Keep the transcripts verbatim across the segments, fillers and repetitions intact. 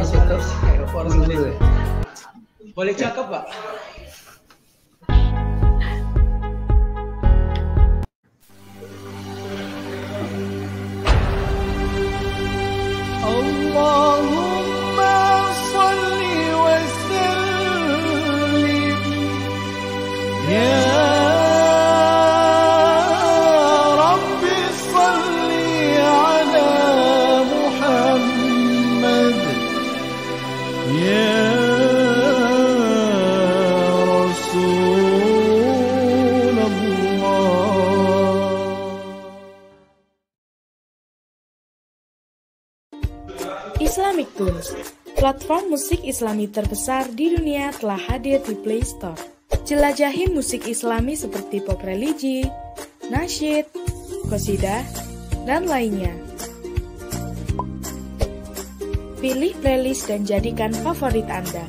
cakap. Boleh. Boleh cakap Pak? Allahumma salli wa sallim ya Rabbi salli ala Muhammad ya Islamic Tunes, platform musik Islami terbesar di dunia telah hadir di Play Store. Jelajahi musik Islami seperti pop religi, nasyid, qasidah, dan lainnya. Pilih playlist dan jadikan favorit Anda.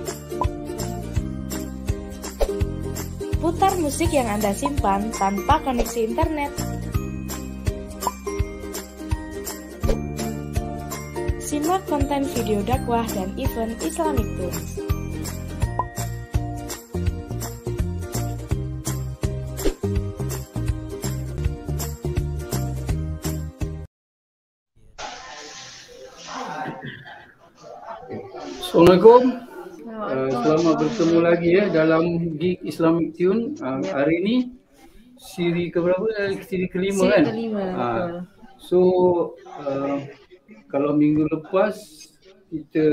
Putar musik yang Anda simpan tanpa koneksi internet. Simak konten video dakwah dan event Islamic Tunes. Assalamualaikum. Uh, selamat bertemu lagi ya dalam gig Islamic Tune. Uh, hari ini siri keberapa? Siri kelima kan? Siri kelima. Uh, so uh, kalau minggu lepas kita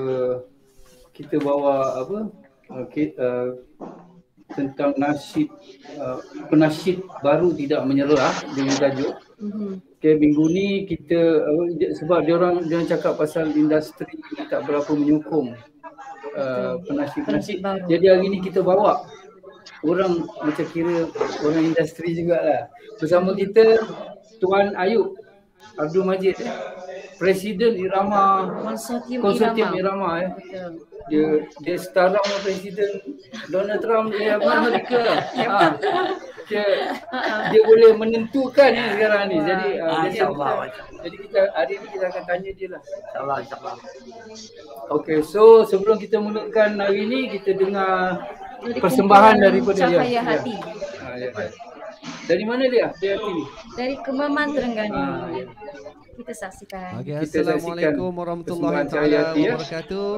kita bawa apa okay, uh, tentang nasyid uh, penasyid baru tidak menyerah dengan tajuk. Mm-hmm. Okay, minggu ni kita uh, sebab dia orang dia orang cakap pasal industri tak berapa menyokong uh, penasyid-penasyid. Jadi hari ni kita bawa orang macam kira orang industri jugalah. Bersama kita Tuan Ayub Abdul Majid, Presiden Irama Konsortium, Konsortium Irama, Irama eh. Dia dia setara dengan Presiden Donald Trump di Amerika. ha. Dia, dia boleh menentukan ni sekarang ni. Jadi uh, jadi, kita, jadi kita hari ni kita akan tanya dia lah. InsyaAllah, insyaAllah. Okay, so sebelum kita mulakan hari ni kita dengar jadi persembahan daripada dia. Cahaya Hati. Ha, ya. Dari mana dia? Dia hati ni? Dari Kemaman Terengganu. Ha, ya. Kita saksikan. Okay, Assalamualaikum warahmatullahi taala wabarakatuh.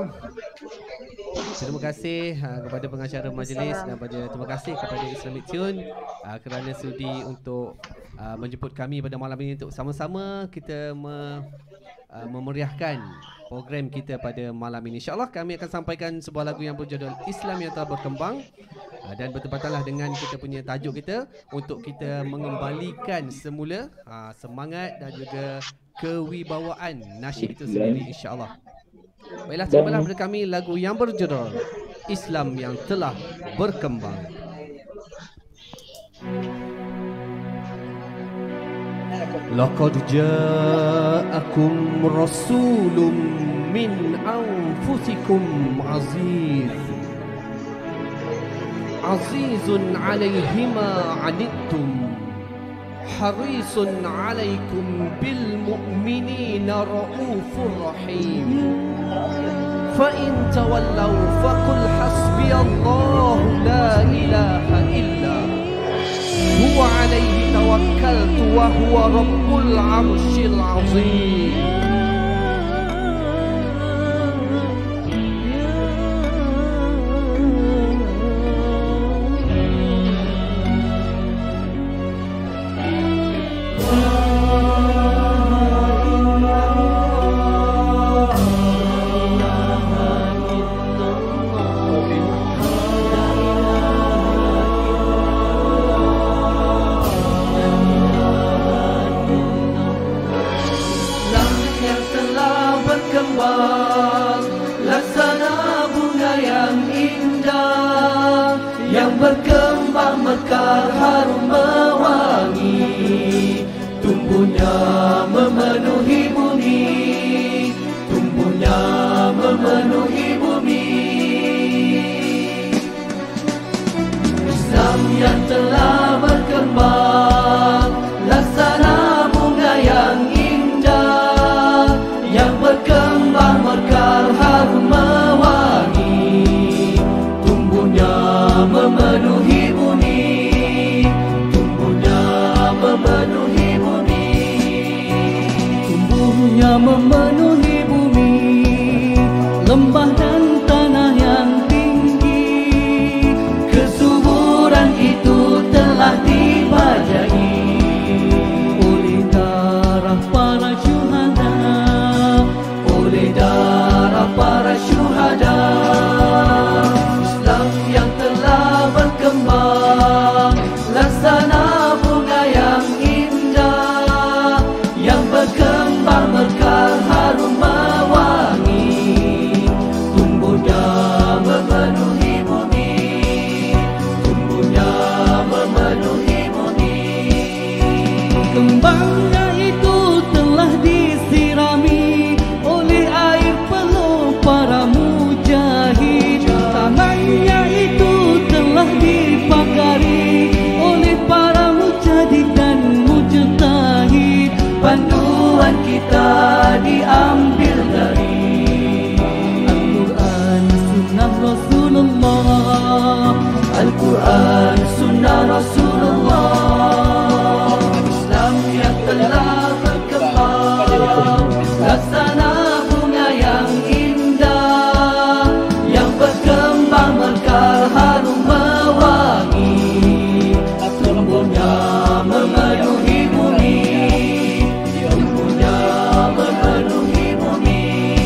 Terima kasih uh, kepada pengacara majlis dan pada terima kasih kepada Islamic Tune uh, kerana sudi untuk uh, menjemput kami pada malam ini untuk sama-sama kita me, uh, memeriahkan program kita pada malam ini. InsyaAllah kami akan sampaikan sebuah lagu yang berjudul Islam yang telah berkembang uh, dan bertepatanlah dengan kita punya tajuk kita untuk kita mengembalikan semula uh, semangat dan juga kewibawaan nasyid itu sendiri, insya-Allah. Baiklah, terimalah pada kami lagu yang berjudul Islam yang telah berkembang. Laqad ja'akum rasulun min anfusikum aziz azizun 'alaihi ma 'anittum harisun 'alaikum bil mu'minina raufur rahim fa in tawallaw faqul hasbiyallahu la ilaha illa huwa 'alaihi tawakkaltu wa huwa rabbul 'arsyil 'azim. Berkembang mekar harum mewangi, tumbuhnya memenuhi bumi, tumbuhnya memenuhi bumi. Islam yang telah berkembang, laksana bunga yang indah, yang berkembang mekar harum mewangi, tumbuhnya memenuhi bumi, tumbuhnya memenuhi bumi, tumbuhnya memenuhi bumi, lembah dan tanah yang tinggi, kesuburan itu telah dibajai oleh darah para syuhada, oleh darah para syuhada. Islam yang telah berkembang laksana bunga yang indah, yang berkembang mekar harum mewangi, tumbuhnya memenuhi bumi, tumbuhnya memenuhi bumi. Kembangnya itu telah disirami oleh air peluh para mujahid, tangannya itu telah dipagari oleh para mujahid dan mujtahid. Panduan kita diambil dari Al-Quran Sunnah Rasulullah, Al-Quran Sunnah Rasulullah. Islam yang telah berkembang laksana bunga yang indah, yang berkembang mekar harum mewangi, tumbuhnya memenuhi bumi, tumbuhnya memenuhi bumi.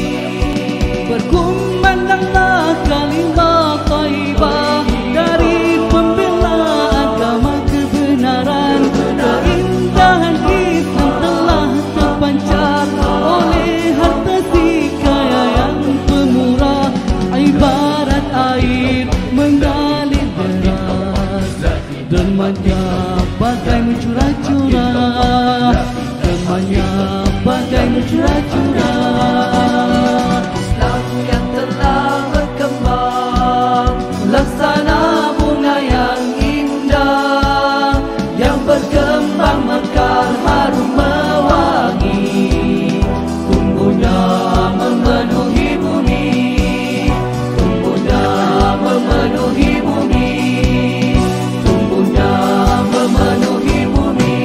Berkumandanglah kalimah thayyibah dari pembela agama kebenaran, keindahan Islam telah terpancar oleh harta si kaya yang pemurah, ibarat air mengalir deras, dermanya bagai mencurah-curah, dermanya bagai mencurah-curah. Islam yang telah berkembang laksana bunga yang indah, yang berkembang mekar harum mewangi, tumbuhnya memenuhi bumi, tumbuhnya memenuhi bumi, tumbuhnya memenuhi bumi.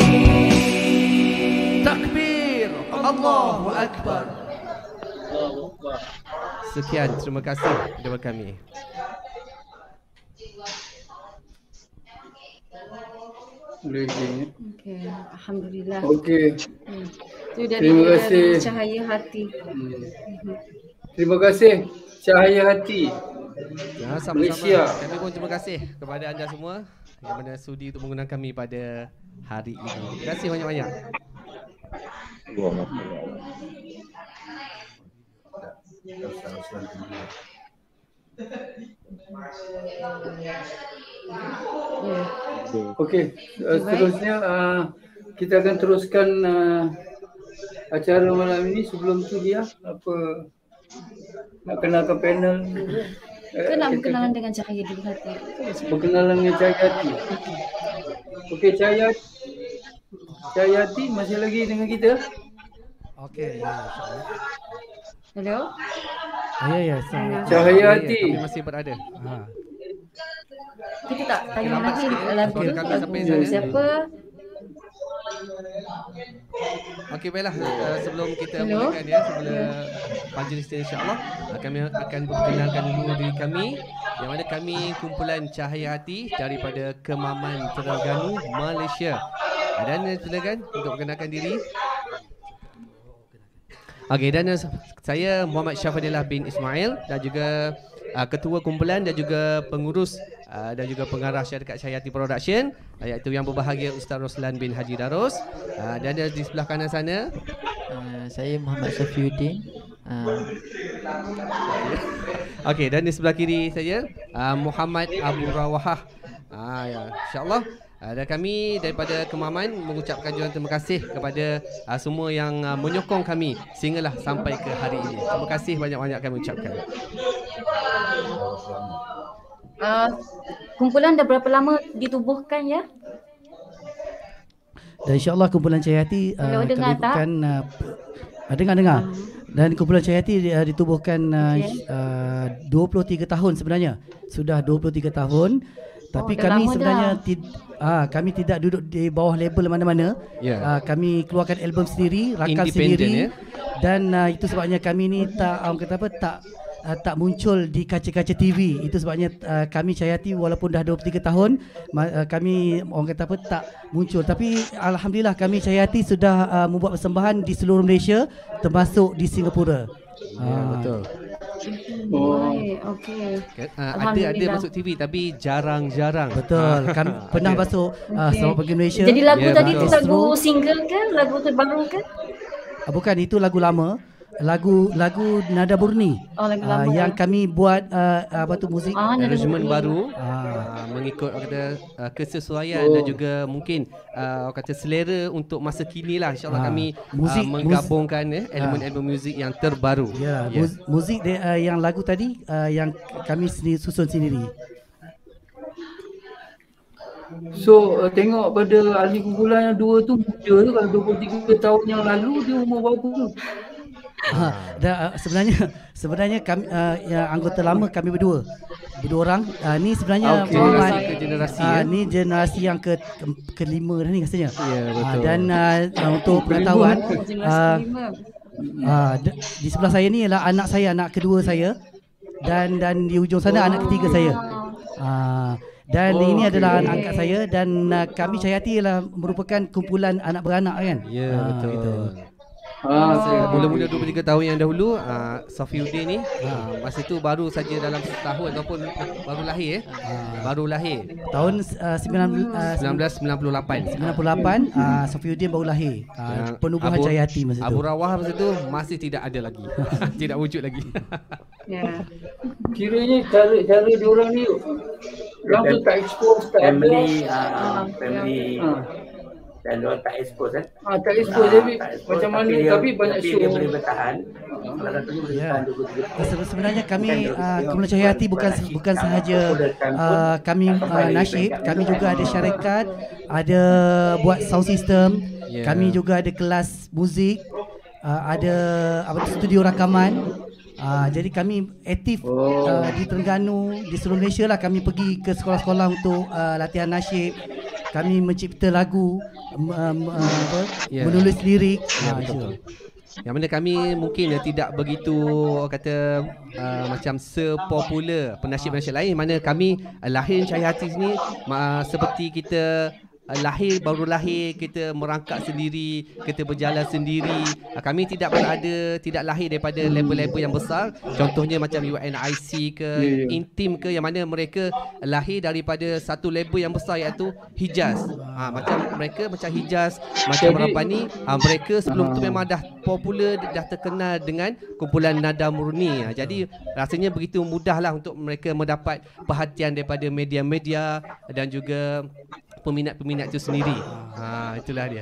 Takbir, Allahu Akbar. Sekian, terima kasih daripada kami. Boleh begini. Okey, alhamdulillah. Okey. Hmm. Itu dari Terima kasih. Cahaya Hati. Hmm. Terima kasih Cahaya Hati. Ya, Malaysia. sama-sama. Kami pun terima kasih kepada anda semua yang mana sudi untuk menggunakan kami pada hari ini. Terima kasih banyak-banyak. Ya. Okey, uh, seterusnya uh, kita akan teruskan uh, acara malam ini. Sebelum tu dia apa nak kenalkan panel dulu. Ke nak berkenalan dengan Cahaya dulu Hati? Berkenalan dengan Cahaya Hati. Okey, Cahaya Cahaya Hati masih lagi dengan kita? Okey, ya, insya-Allah. Hello? Ya, ya, saya. Cahaya Hati. Kami masih berada. Ha. Kita tak tanya lambat lagi sikit, eh. lagu Okey, tu, kami lagu sampai sana. siapa? Okey, baiklah, uh, sebelum kita Hello? mulakan ya, sebelum majlis ini insya-Allah, uh, kami akan perkenalkan dulu diri kami, yang mana kami kumpulan Cahaya Hati daripada Kemaman Terengganu, Malaysia. Uh, Dan uh, silakan untuk perkenalkan diri. Okey, dan uh, saya Muhammad Syafadillah bin Ismail dan juga uh, ketua kumpulan dan juga pengurus uh, dan juga pengarah syarikat Cahaya Hati Production, uh, iaitu yang berbahagia Ustaz Roslan bin Haji Darus. Uh, dan uh, di sebelah kanan sana uh, saya Muhammad Safiuddin. Uh, Okey, dan di sebelah kiri saya uh, Muhammad Abu Rawahah. Ah ya, insya-Allah. Uh, dan kami daripada Kemaman mengucapkan jutaan terima kasih kepada uh, semua yang uh, menyokong kami sehinggalah sampai ke hari ini. Terima kasih banyak-banyak kami ucapkan. Uh, kumpulan dah berapa lama ditubuhkan ya? dan insya-Allah kumpulan Cahaya Hati uh, Hello, kami dengar tak? bukan uh, uh, dengar dengar. Dan kumpulan Cahaya Hati uh, ditubuhkan uh, Okay. uh, dua puluh tiga tahun sebenarnya. Sudah dua puluh tiga tahun. Tapi dah kami lama sebenarnya dah. tid, ah, kami tidak duduk di bawah label mana-mana. Ya. Ah, kami keluarkan album sendiri, rakam Independent, sendiri. ya? Dan uh, itu sebabnya kami ni tak orang kata apa tak uh, tak muncul di kaca-kaca T V. Itu sebabnya uh, kami Cahaya Hati walaupun dah dua puluh tiga tahun ma- uh, kami orang kata apa tak muncul. Tapi alhamdulillah kami Cahaya Hati sudah uh, membuat persembahan di seluruh Malaysia termasuk di Singapura. Ya, betul. Oh. Baik, okey. Uh, ada ada Alhamdulillah. masuk T V tapi jarang-jarang. Betul. Ah, Kami pernah ada. masuk uh, Okey. Selamat Pagi Malaysia. Jadi lagu Ya, tadi betul. tu lagu single ke? Lagu terbaru ke? Ah, bukan, itu lagu lama. Lagu lagu Nada Murni. Oh, lagu Ah, lama. yang kami buat uh, apa tu muzik. Ah, Nada Arrangement Murni. baru Ah. uh, mengikut orang kata uh, kesesuaian Oh. dan juga mungkin uh, orang kata selera untuk masa kini lah. InsyaAllah Ah. kami Muzik- uh, menggabungkan eh, elemen-elemen muzik yang terbaru. Ya, Ya. mu- muzik dia, uh, yang lagu tadi uh, yang kami sendiri susun sendiri. So uh, tengok pada ahli kumpulan yang dua tu muda tu, kalau dua puluh tiga tahun yang lalu dia umur berapa tu? Ha, dah, uh, sebenarnya sebenarnya kami uh, yang anggota lama kami berdua. Berdua orang. Uh, ni sebenarnya Okey. Muhammad, Generasi ke generasi, uh, ya? ni generasi yang ke, ke kelima dah ni rasanya. Ya, Ah, betul. dan uh, uh, untuk pengetahuan Oh, generasi uh, kelima. uh, d- di sebelah saya ni ialah anak saya, anak kedua saya. Dan dan di hujung sana anak ketiga saya. Uh, dan Oh, ini okey. adalah anak angkat saya dan uh, kami Cahaya Hati ialah merupakan kumpulan anak beranak kan. Ya, Ah, betul. gitu. Ah, saya Mula-mula dua puluh tiga tahun yang dahulu uh, Safiuddin ni uh, masa tu baru saja dalam setahun ataupun uh, baru lahir eh. Baru lahir Tahun uh, sembilan uh, sembilan belas sembilan puluh lapan. sembilan puluh lapan uh, Safiuddin baru lahir. Uh, Yang penubuhan Abu- Cahaya Hati masa Abu tu. Rawah masa tu masih tidak ada lagi. Tidak wujud lagi. Ya. kiranya cara-cara diorang ni orang tu tak expose, tak ada. Family, uh, family Ah. dan diorang tak expose kan. Ah, tak expose tapi tak expose, macam mana dia- tapi banyak tapi show. dia boleh bertahan. Salah satunya boleh Ya. bertahan dua puluh tiga tahun. Se- Sebenarnya kami Bukan uh, dia- kumpulan Cahaya Hati bukan bukan bukan nasyid. sahaja uh, kami uh, nasyid, kami juga ada syarikat, ada buat sound system, Ya. kami juga ada kelas muzik, uh, ada apa tu studio rakaman. Uh, jadi kami aktif uh, di Terengganu, di seluruh Malaysia lah. Kami pergi ke sekolah-sekolah untuk uh, latihan nasyid. Kami mencipta lagu, um, um, uh, apa, Ya. menulis lirik. Ya, Ah, betul. itu. Yang mana kami mungkin eh, tidak begitu orang kata uh, macam sepopular penasyid-penasyid lain, mana kami uh, lahir Cahaya Hati sini uh, seperti kita uh, lahir baru lahir, kita merangkak sendiri, kita berjalan sendiri. Uh, kami tidak berada, tidak lahir daripada label-label yang besar. Contohnya macam U N I C ke, Ya, ya. Intim ke, yang mana mereka lahir daripada satu label yang besar iaitu Hijaz. Ha, macam mereka macam Hijaz, macam Jadi- Rabbani, ha, mereka sebelum tu Ah. memang dah popular, dah terkenal dengan kumpulan Nada Murni. Ha, jadi rasanya begitu mudahlah untuk mereka mendapat perhatian daripada media-media dan juga peminat-peminat itu sendiri. Ha, itulah dia.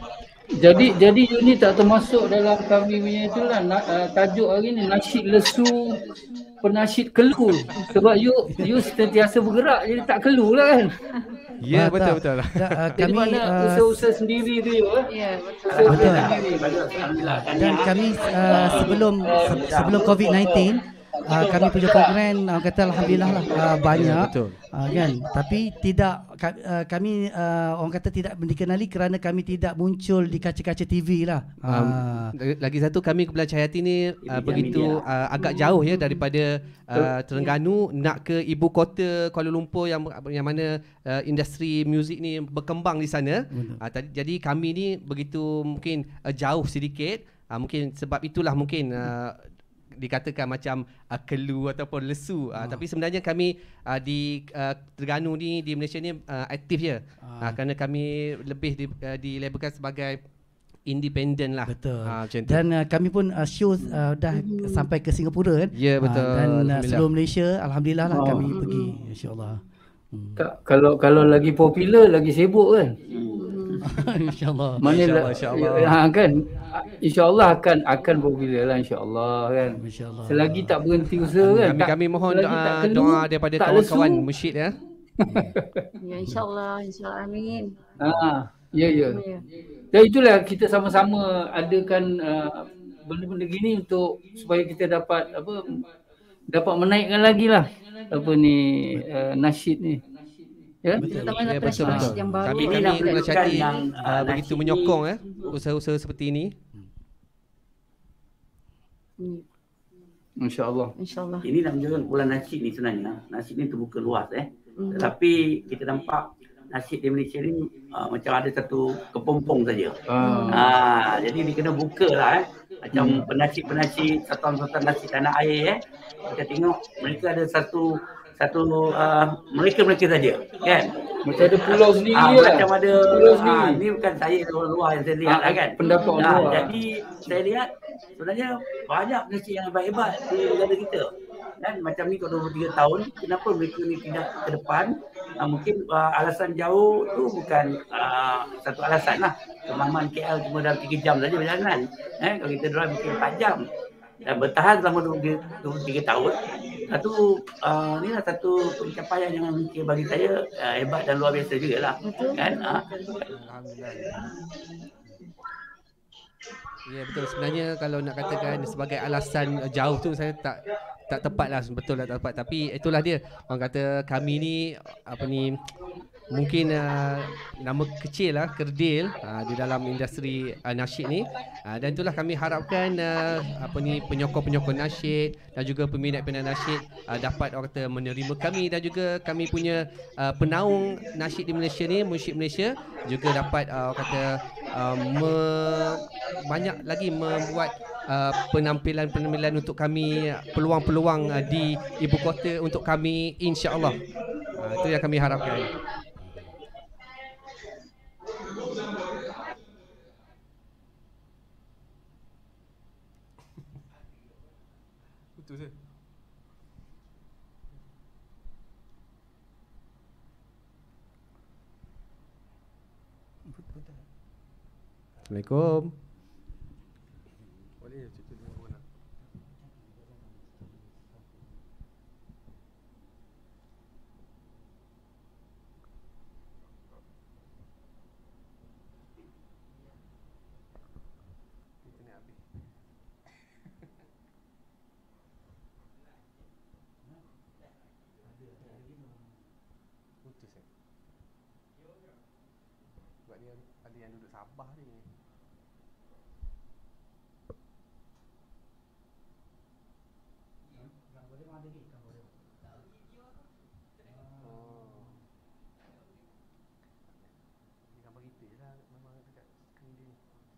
Jadi jadi you ni tak termasuk dalam kami punya tu lah na, uh, tajuk hari ni nasyid lesu penasyid kelu, sebab you you sentiasa bergerak jadi tak kelu lah kan. Ya, Ah, betul tak. betul lah. Tak, uh, Jadi kami mana uh, usaha-usaha sendiri tu you eh. Ya, betul. Usaha Betul. sendiri. Alhamdulillah. dan kami uh, sebelum se- sebelum COVID sembilan belas uh, kami punya program uh, kata alhamdulillah lah uh, banyak betul. uh, kan, tapi tidak ka- uh, kami uh, orang kata tidak dikenali kerana kami tidak muncul di kaca-kaca T V lah. Um, Uh, lagi satu kami kumpulan Cahaya Hati ni uh, begitu uh, agak jauh ya daripada uh, Terengganu nak ke ibu kota Kuala Lumpur yang yang mana uh, industri muzik ni berkembang di sana. Uh, tadi, jadi kami ni begitu mungkin uh, jauh sedikit. Uh, mungkin sebab itulah mungkin uh, dikatakan macam uh, kelu ataupun lesu. Uh, tapi sebenarnya kami uh, di uh, Terengganu ni, di Malaysia ni uh, aktif ya. Uh, kerana kami lebih di, uh, dilabelkan sebagai independent lah. Betul. Ha, macam tu. Dan uh, kami pun uh, show uh, dah sampai ke Singapura kan. Ya, betul. Uh, dan uh, Alhamdulillah. seluruh Malaysia alhamdulillah lah Oh. kami pergi insya-Allah. Hmm. Tak, kalau kalau lagi popular lagi sibuk kan. Insya-Allah. Mana InsyaAllah, lah, insyaAllah. ha, kan insya-Allah akan akan popular lah insya-Allah kan. Insya-Allah. Selagi tak berhenti usaha kan. Kami tak- kami mohon selagi tak doa kelu, doa daripada tak kawan-kawan lesu. musyid ya. Ya, insyaAllah, insyaAllah, amin. Ha, ya ya. Ya. Dan itulah kita sama-sama adakan uh, benda-benda gini untuk supaya kita dapat apa dapat menaikkan lagi lah apa ni uh, nasyid ni. Ya, Terutama Ya, daripada betul nasyid betul. yang baru. Kami Ini kami nak menasihati menunjukkan yang, uh, uh, begitu nasyid menyokong ni- eh usaha-usaha seperti ini. Hmm, insya-Allah. InsyaAllah. Ini nak menunjukkan bulan nasyid ni sebenarnya. Nasyid ni terbuka luas eh. Hmm. Tetapi kita nampak nasyid di Malaysia ni uh, macam ada satu kepompong saja. Ah. Ah, jadi dia kena buka lah eh. Macam penasib-penasib satuan-satuan nasyid tanah air eh. Kita tengok mereka ada satu satu uh, mereka-mereka saja kan. Macam ada pulau sendiri Ah, lah. macam ada Pulau ah, sendiri. ni bukan saya orang luar yang saya lihat Ah, lah kan. pendapat orang Ah, luar. Jadi saya lihat sebenarnya banyak penasib yang hebat-hebat di negara kita. Dan macam ni kalau dua puluh tiga tahun, kenapa mereka ni tidak ke depan? Ah, mungkin uh, alasan jauh tu bukan uh, satu alasan lah. Kemahaman K L cuma dalam tiga jam saja perjalanan. Eh, kalau kita drive mungkin empat jam. Dan bertahan selama dua puluh tiga tahun. Satu uh, ni lah satu pencapaian yang mungkin bagi saya uh, hebat dan luar biasa jugalah. Betul. Kan? Uh, Alhamdulillah. Ya betul, sebenarnya kalau nak katakan sebagai alasan jauh tu saya tak tak tepat lah, betul lah tak tepat. Tapi itulah dia, orang kata kami ni apa ni mungkin uh, nama kecil lah, kerdil uh, di dalam industri uh, nasyid ni, uh, dan itulah kami harapkan uh, apa ni penyokong-penyokong nasyid dan juga peminat-peminat nasyid uh, dapat orang kata menerima kami, dan juga kami punya uh, penaung nasyid di Malaysia ni, munsyid Malaysia juga dapat uh, orang kata uh, me, banyak lagi membuat uh, penampilan-penampilan untuk kami, peluang-peluang uh, di ibu kota untuk kami, insya-Allah. Uh, itu yang kami harapkan. Betul je. Assalamualaikum. Boleh cerita dengan orang nak. Internet habis. Putus eh. Sebab dia ada yang duduk Sabah ni. Oh. Dia gambar kita je lah memang dekat skrin dia.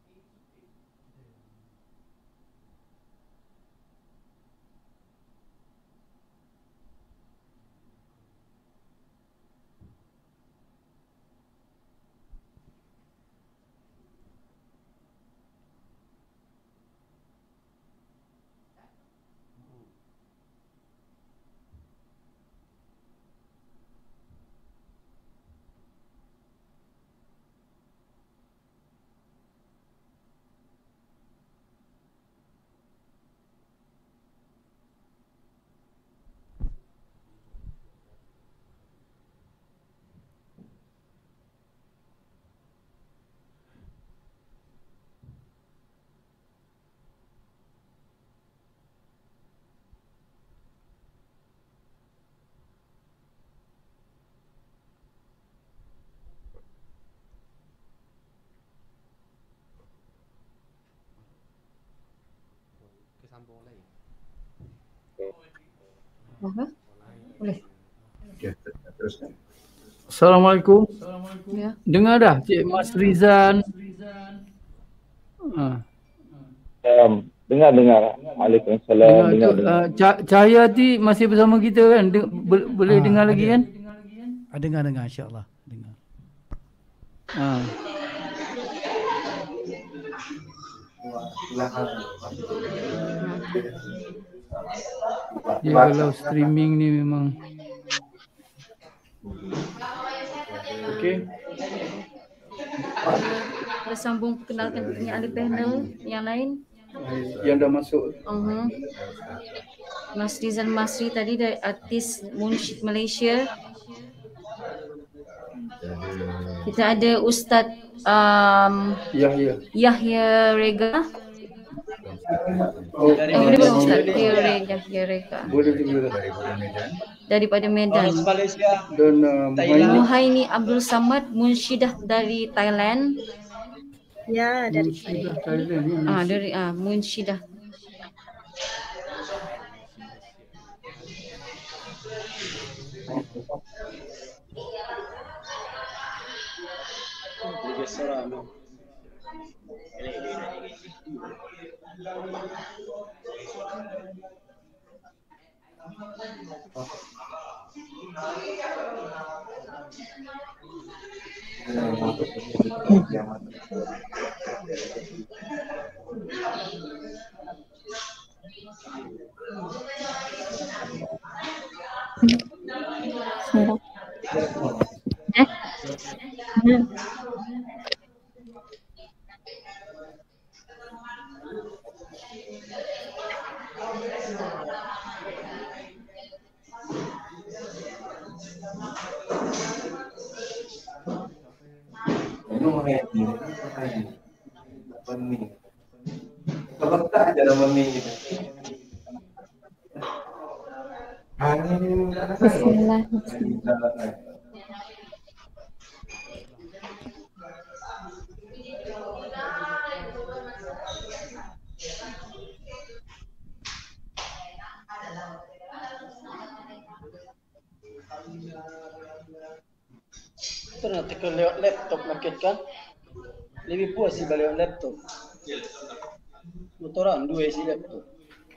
Sambung lain. Apa? Boleh. Assalamualaikum. Ya. Dengar dah Cik Mas Rizan. Ha. Um, dengar-dengar. Waalaikumsalam. Dengar tu, Dengar, dengar. uh, Cah- Cahyati masih bersama kita kan? De- bo- boleh Ah, dengar lagi ada. kan? Ah, dengar dengar insya-Allah. Dengar. Ha. Ya kalau streaming ni memang okey. Kita sambung perkenalkan dengan ahli panel yang lain. Yang dah masuk. Uh-huh. Mas Rizal Masri tadi dari artis Munsyid Malaysia. Kita ada Ustaz um, Yahya. Yahya Rega Dari Eh, boleh Medan. Ustaz, Kireka, Kireka. Boleh juga. Daripada Medan. Orang Malaysia. Dan uh, Thailand. Muhaini Abdul Samad, Munshidah dari Thailand. Ya, dari Munshidah Thailand ya. Ah, dari ah Munshidah. Liga Serama. Eh? Hmm. Kalau tak ada nama ni. Bismillahirrahmanirrahim. Itu nak tekan lewat laptop market kan? Lebih puas sih balik laptop. Motoran dua isi laptop.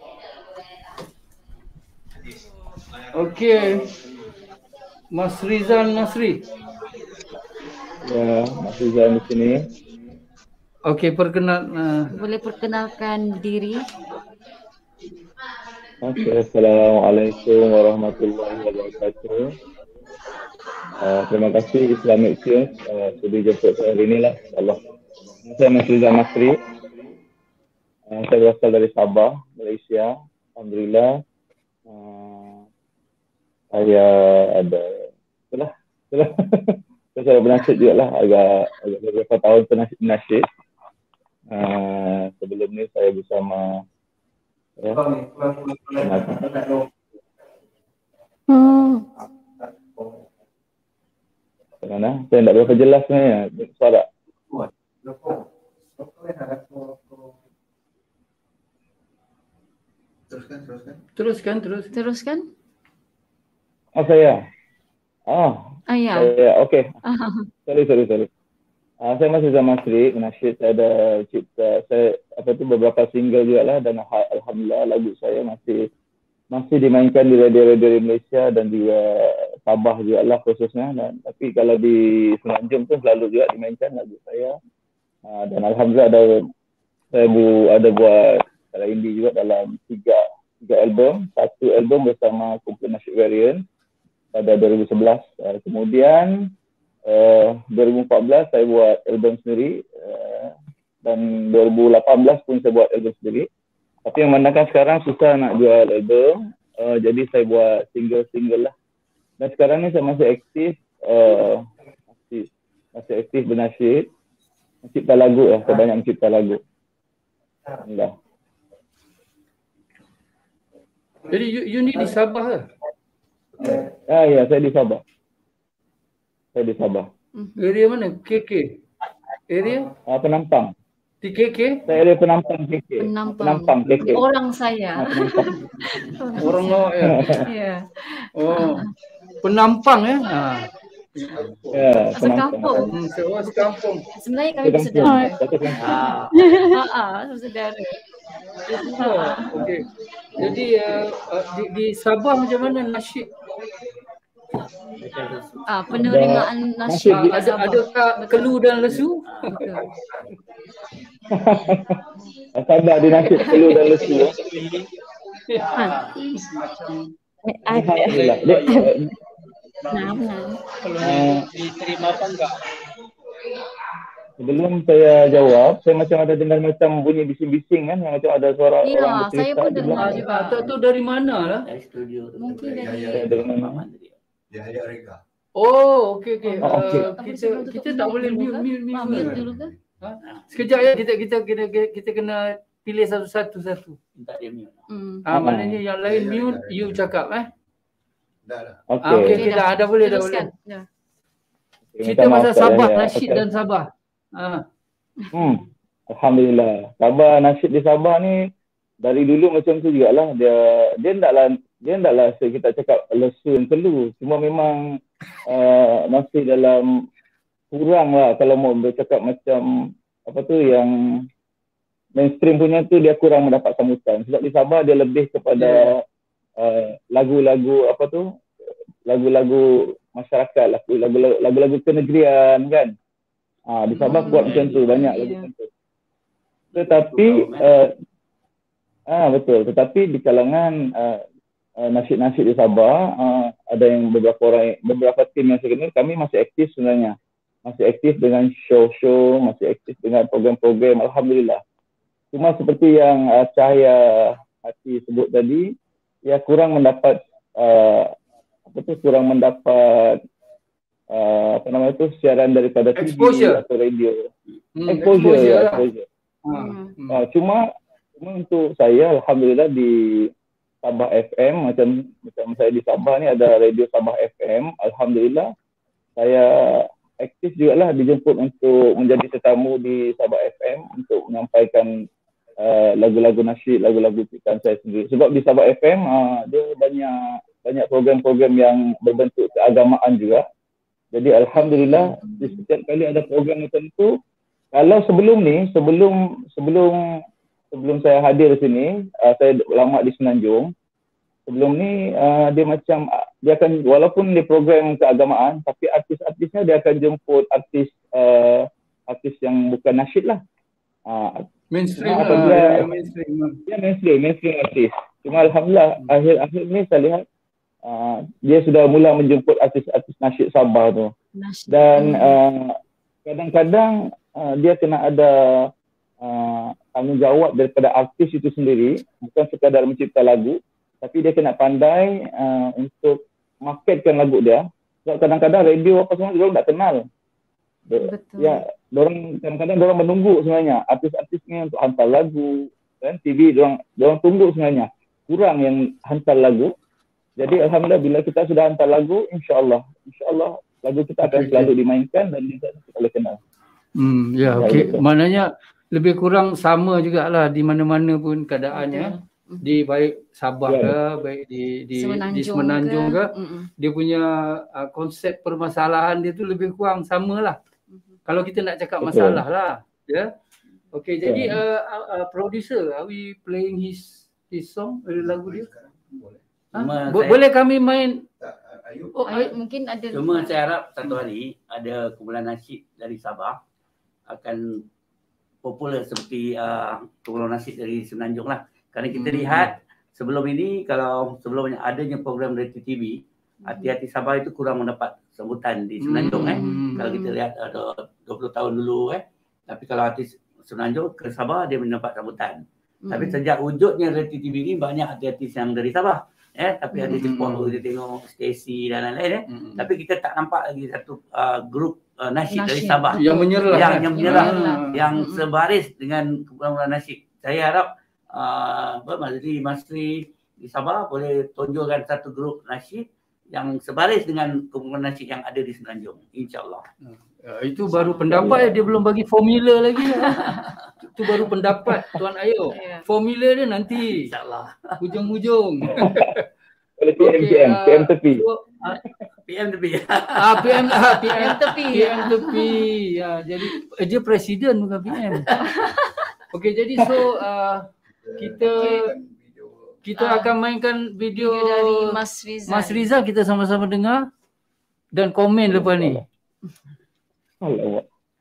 Okey. Mas Rizal Nasri. Ya, Mas Rizal di sini. Okey, perkenal uh, Boleh perkenalkan diri? Okey, Assalamualaikum warahmatullahi wabarakatuh. Uh, terima kasih Islamic Tunes uh, sudah jemput saya hari ini lah. Allah. Saya Mas Rizal Nasri. Uh, saya berasal dari Sabah, Malaysia. Alhamdulillah. Uh, saya ada, itulah, itulah. Saya bernasyid juga lah, agak, agak beberapa tahun bernasyid. Uh, sebelum ni saya bersama ya, Hmm. mana? Saya tak berapa jelas sebenarnya suara. Teruskan, teruskan. teruskan terus. Teruskan. Oh saya. Ah. Ah ya. Saya okey. Ah. Sorry sorry sorry. Uh, saya masih sama Sri, menasyid. Saya ada cipta, saya apa tu beberapa single juga lah, dan alhamdulillah lagu saya masih masih dimainkan di radio-radio di Malaysia dan juga Sabah juga lah khususnya. Dan tapi kalau di Semenanjung pun selalu juga dimainkan lagu saya. Uh, dan alhamdulillah ada saya bu ada buat cara indie juga dalam tiga tiga album, satu album bersama kumpulan Nasyid Variant pada dua ribu sebelas. Uh, kemudian Uh, dua ribu empat belas saya buat album sendiri, uh, dan dua ribu lapan belas pun saya buat album sendiri. Tapi yang mandakan sekarang susah nak jual album, uh, jadi saya buat single-single lah. Dan sekarang ni saya masih aktif, uh, masih, masih aktif bernasyid, mencipta lagu lah, saya banyak mencipta lagu. Alhamdulillah. Jadi you, you ni di Sabah ke? Ah ya, saya di Sabah. Saya di Sabah. Area mana? K K? Area? Uh, Penampang. Di K K? Saya area Penampang K K. Penampang. Penampang K K. Orang saya. Orang Lawak ya? Ya. Oh, Penampang ya? Ha. Ya, Asal kampung. Hmm, sewa sekampung. Sebenarnya kami bersaudara. Ah, ah, saudara. Oh, okey. Jadi uh, uh, di, di Sabah macam mana nasyid? Ah, penerimaan nasyid Ah, di ada Sabah. adakah kelu dan lesu? Sabah di nasyid kelu dan lesu. Alhamdulillah. Nah, benar. Kalau Uh, diterima apa enggak? Sebelum saya jawab, saya macam ada dengar macam bunyi bising-bising kan, yang macam ada suara Ya, orang saya bercerita pun di dengar belakang. juga. Tak tahu dari mana lah. Dari studio tu. Mungkin dari Saya dengar. Yahya Rega. Oh, okey okey. Oh, okey. Uh, kita kita tak boleh mute mute Ah, mute. mute dulu ke? Ha? Sekejap ya, kita kita kita kita, kita kena pilih satu-satu satu. Tak dia mute. Hmm. Ah, maknanya yang lain mute, you cakap eh. Dah dah. Ah, Okey. okey, okay, dah, dah boleh, dah boleh. Teruskan. Dah. Cerita Minta maaf pasal tak Sabah, Yahya. nasyid Okey. dan Sabah. Ah. Hmm. Alhamdulillah. Sabah, nasyid di Sabah ni dari dulu macam tu jugalah. Dia dia taklah dia taklah kita cakap lesu yang perlu. Cuma memang uh, masih dalam kurang lah kalau mau bercakap macam apa tu yang mainstream punya tu dia kurang mendapat sambutan. Sebab di Sabah dia lebih kepada uh, lagu-lagu apa tu lagu-lagu masyarakat, lagu-lagu lagu-lagu kenegerian kan. Ah, di Sabah Hmm, kuat macam tu, banyak lagu macam tu. Tetapi uh, ah betul, tetapi di kalangan uh, uh, nasyid-nasyid di Sabah uh, ada yang beberapa orang beberapa tim yang saya kenal, kami masih aktif sebenarnya. Masih aktif dengan show-show, masih aktif dengan program-program, alhamdulillah. Cuma seperti yang uh, Cahaya Hati sebut tadi, ya kurang mendapat uh, apa tu kurang mendapat uh, apa namanya tu siaran daripada Exposure. T V atau radio. Hmm, Exposure, exposure ya, lah. exposure. Hmm. Uh, cuma cuma untuk saya alhamdulillah di Sabah F M macam macam saya di Sabah ni ada radio Sabah F M, alhamdulillah saya aktif jugalah dijemput untuk menjadi tetamu di Sabah F M untuk menyampaikan uh, lagu-lagu nasyid, lagu-lagu ciptaan saya sendiri. Sebab di Sabah F M uh, dia banyak banyak program-program yang berbentuk keagamaan juga. Jadi alhamdulillah di setiap kali ada program macam tu, kalau sebelum ni, sebelum sebelum sebelum saya hadir di sini, uh, saya lama di Semenanjung. Sebelum ni uh, dia macam uh, dia akan walaupun dia program keagamaan tapi artis-artisnya dia akan jemput artis uh, artis yang bukan nasyid lah. Uh, Mainstream cuma lah, apabila, yang, yang mainstream. Ya mainstream, mainstream artis. Cuma alhamdulillah hmm. akhir-akhir ni saya lihat uh, dia sudah mula menjemput artis-artis nasyid Sabah tu. Nasyid. Dan uh, kadang-kadang uh, dia kena ada uh, tanggungjawab daripada artis itu sendiri, bukan sekadar mencipta lagu, tapi dia kena pandai uh, untuk marketkan lagu dia. Sebab kadang-kadang radio apa semua dia tak kenal. Betul. Ya, dorang kadang-kadang dorang menunggu sebenarnya artis-artis ni untuk hantar lagu, kan T V dorang dorang tunggu sebenarnya. Kurang yang hantar lagu. Jadi alhamdulillah bila kita sudah hantar lagu, insya-Allah, insya-Allah lagu kita akan Okay, selalu okay. dimainkan dan kita boleh kenal. Hmm, ya, Ya, okey. betul. Maknanya lebih kurang sama jugalah di mana-mana pun keadaannya. Di baik Sabah Ya. ke, baik di di Semenanjung di Semenanjung ke, ke. Mm-mm. dia punya uh, konsep permasalahan dia tu lebih kurang samalah. Kalau kita nak cakap Betul. masalah lah, ya. Okey, Betul. jadi uh, uh, uh, producer, are we playing his his song, uh, lagu dia? Ha? Cuma Bo- saya- boleh kami main? Ayub. Oh, Ayub mungkin ada. Cuma saya harap satu hari ada kumpulan nasyid dari Sabah akan popular seperti uh, kumpulan nasyid dari Semenanjung lah. Kerana kita Hmm. lihat sebelum ini kalau sebelumnya adanya program dari T V, hati-hati Sabah itu kurang mendapat sambutan di Semenanjung eh. Hmm. Kalau kita lihat ada dua puluh tahun dulu eh. Tapi kalau artis Semenanjung ke Sabah dia mendapat sambutan. Hmm. Tapi sejak wujudnya reality T V ni banyak artis yang dari Sabah. Eh, tapi ada jemput Hmm. kita tengok Stacy dan lain-lain eh. Hmm. Tapi kita tak nampak lagi satu uh, grup uh, nasyid dari Nasyid. Sabah Yang menyerah. yang, kan? yang menyerah, Ah. yang Mm-mm. sebaris dengan kumpulan nasyid. Saya harap uh, apa Mazli Masri di Sabah boleh tonjolkan satu grup nasyid yang sebaris dengan kumpulan nasyid yang ada di Semenanjung, insya-Allah. Ya, itu baru pendapat, dia belum bagi formula lagi. Itu baru pendapat Tuan Ayub. Ya. Formula dia nanti Insya-Allah. hujung-hujung. Boleh P M P M, P M tepi. So, ah, P M lebih. ah, P M ah, P M tepi. P M tepi. Ya, jadi eh, dia presiden bukan P M. Okey, jadi so uh, kita kita Ah, akan mainkan video, Video dari Mas Rizal. Mas Rizal, kita sama-sama dengar dan komen lepas ni. Allah.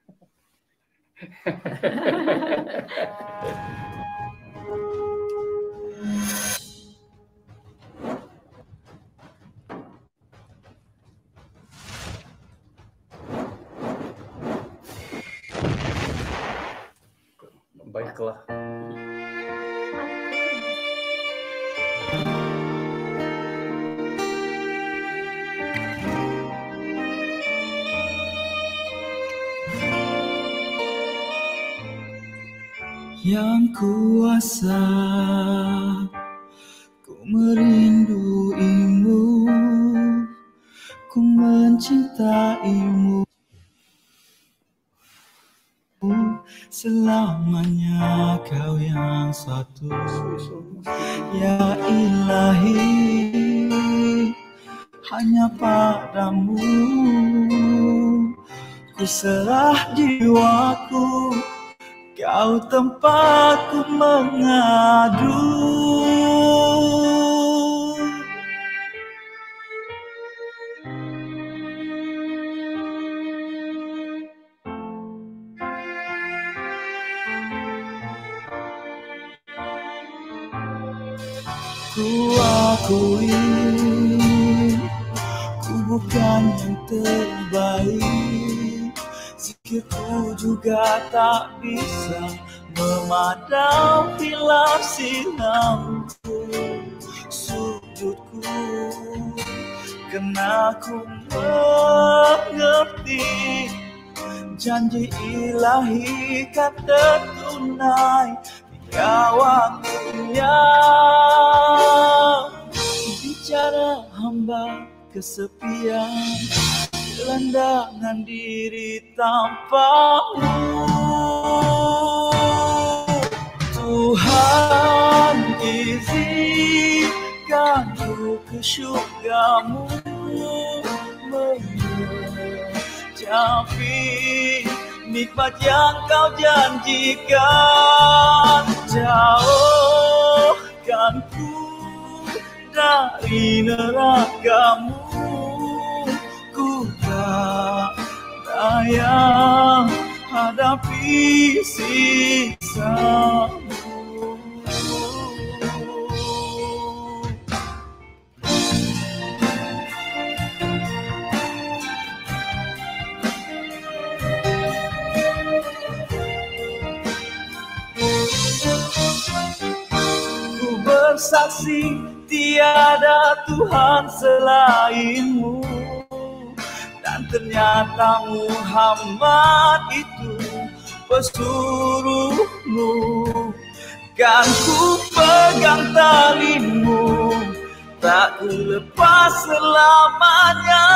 Baiklah. yang kuasa, ku merinduimu, ku mencintaimu selamanya. Kau yang satu, ya Ilahi, hanya padamu ku serah jiwaku, kau tempatku mengadu. Ku akui, ku bukan yang terbaik, zikirku juga tak bisa memadam hilang silamku, sujudku, karena ku mengerti janji Ilahi kan tertunai hingga waktunya. Bicara hamba kesepian, gelandangan diri tanpamu. Tuhan izinkan ku ke syurgamu, mencapai nikmat yang kau janjikan. Jauhkan ku dari nerakamu, ku tak daya hadapi siksamu. Ku bersaksi tiada Tuhan selainmu, dan ternyata Muhammad itu pesuruhmu. Kan ku pegang talimu, tak ku lepas selamanya.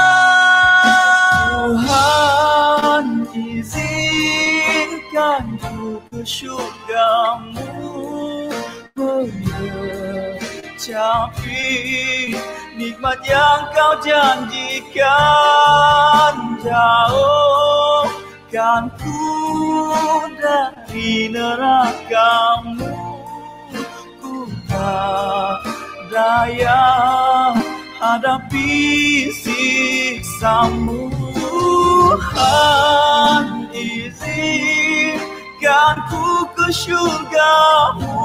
Tuhan izinkan ku ke syurgamu, mencapai nikmat yang kau janjikan. Jauhkan ku dari nerakamu, ku tak daya hadapi siksamu. Tuhan izinkan ku ke syurgamu,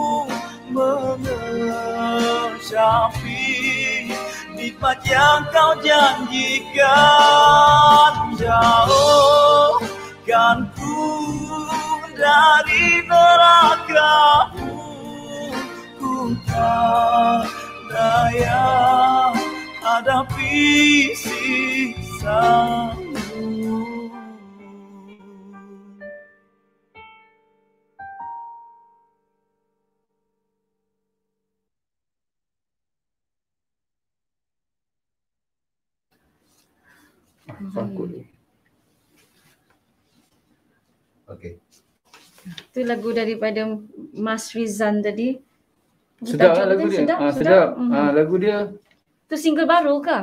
mencapai nikmat yang kau janjikan. Jauhkan ku dari nerakamu, ku tak daya hadapi siksamu. Sangkut. Okey. Itu lagu daripada Mas Rizan tadi. Sedap lah lagu dia. Sedap, Ah, sedap. sedap. Mm-hmm. Ah, lagu dia. Itu single baru ke?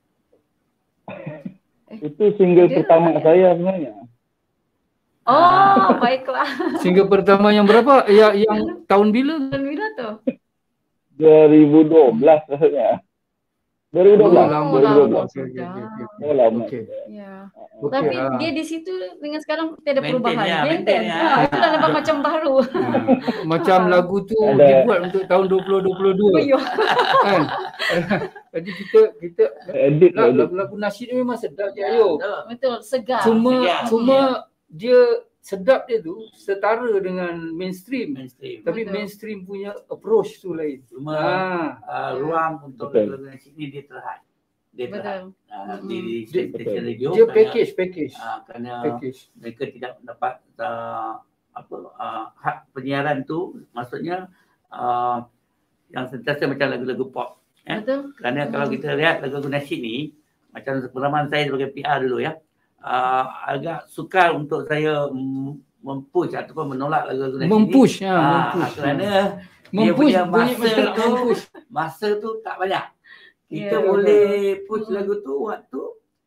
Itu single dia pertama ada. saya sebenarnya. Oh, baiklah. Single pertama yang berapa? Ya, yang tahun bila? Tahun bila tu? dua ribu dua belas rasanya. dua ribu dua belas. Oh, lama dua ribu dua belas. Okey, okey, okey, okey. Oh, lama. Okey. Ya. Okey, Tapi ah. dia di situ dengan sekarang tiada Maintain perubahan. ya, Maintain. maintain ya. Ha, itu dah nampak macam baru. Macam lagu tu Ada. dibuat untuk tahun dua ribu dua puluh dua. Oh, ya. Kan? Jadi kita kita Edit lah, lah. lagu-lagu nasyid ni memang sedap je ayo. Betul, segar. Cuma Segar. cuma dia sedap dia tu setara dengan mainstream. Mainstream. Tapi Betul. mainstream punya approach tu lain. Cuma Ah. uh, ruang untuk Betul. lagu nasyid ni dia terhad. Dia Betul. terhad. Uh, Mm-mm. di di Dia- stesen radio Dia kerana- package package. uh, kerana Package. mereka tidak dapat uh, apa uh, hak penyiaran tu maksudnya uh, yang sentiasa macam lagu-lagu pop. Eh? Betul. Kerana hmm. kalau kita lihat lagu-lagu nasyid ni, macam pengalaman saya sebagai P R dulu ya, uh, agak sukar untuk saya mempush ataupun menolak lagu-lagu nasyid mempush, ni. Ya, Uh, mempush. Kerana mempush, dia punya masa bunyi tu, masa tu tak banyak. Kita Yeah. boleh push lagu tu waktu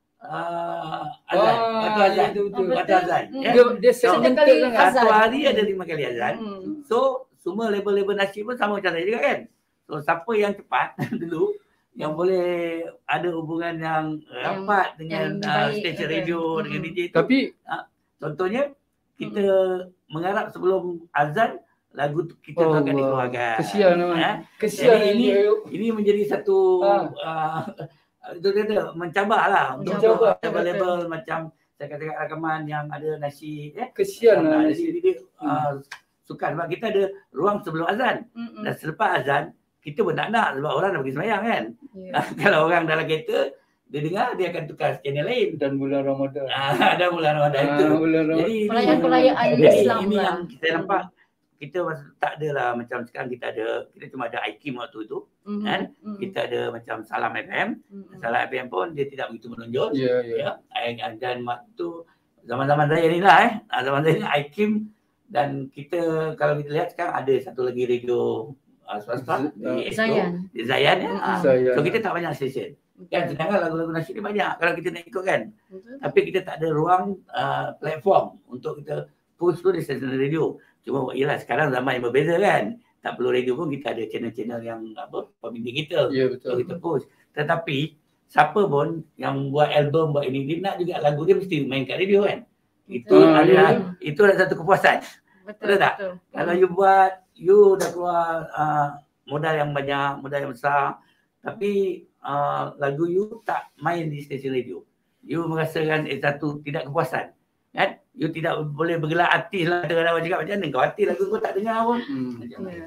uh, azan, Ah, waktu azan, ya, betul, betul. waktu azan. Hmm. Ya. Dia, dia So, segmented sangat. satu hari ada lima kali azan. Hmm. So semua label-label nasyid pun sama macam saya juga kan. So siapa yang cepat dulu yang boleh ada hubungan yang rapat dengan yang uh, baik, stesen betul. radio Hmm. dengan D J tu. Tapi uh, contohnya kita mengharap sebelum azan lagu tu kita tu Oh, akan dikeluarkan. kesian Eh? memang. Kesian Jadi ini dia. ini menjadi satu Ah. uh, itu kata mencabarlah untuk Mencabar. label-label macam saya katakan rakaman yang ada nasyid eh. Kesian lah Nah, nasyid. jadi dia uh, suka sebab kita ada ruang sebelum azan. Mm-mm. Dan selepas azan kita pun nak nak sebab orang dah pergi sembahyang kan. Yeah. Kalau orang dalam kereta dia dengar dia akan tukar channel lain. Dan bulan Ramadan. Ah, ada bulan Ramadan Ah, itu. bulan Ramadan. Jadi ini- Perayaan-perayaan jadi Islam ini lah. yang kita nampak kita masa tak ada lah macam sekarang kita ada kita cuma ada I K I M waktu tu Mhm. kan. Mhm. Kita ada macam Salam F M. Mhm. Salam F M pun dia tidak begitu menonjol. Ya, ya. Ya. Eh, dan waktu zaman-zaman saya ni lah eh. Ah, Zaman saya ni I K I M dan kita kalau kita lihat sekarang ada satu lagi radio uh, swasta di Expo, Zayan. di Zayan ya. Ah, Zayan. So kita tak banyak stesen. Kan sedangkan lagu-lagu nasyid ni banyak kalau kita nak ikut kan. Betul. Tapi kita tak ada ruang uh, platform untuk kita push tu di stesen radio. Cuma ialah sekarang zaman yang berbeza kan. Tak perlu radio pun kita ada channel-channel yang apa pemimpin kita. Ya, betul. So kita push. Tetapi siapa pun yang buat album buat ini dia nak juga lagu dia mesti main kat radio kan. Itu Ah, adalah ya. itu adalah satu kepuasan. Betul, Betul tak? betul. Kalau you buat you dah keluar uh, modal yang banyak, modal yang besar tapi uh, lagu you tak main di stesen radio. You merasakan eh, satu tidak kepuasan. Kan? You tidak boleh bergelar artis lah. Kadang-kadang cakap macam mana kau artis lagu kau tak dengar pun. Hmm. Macam mana?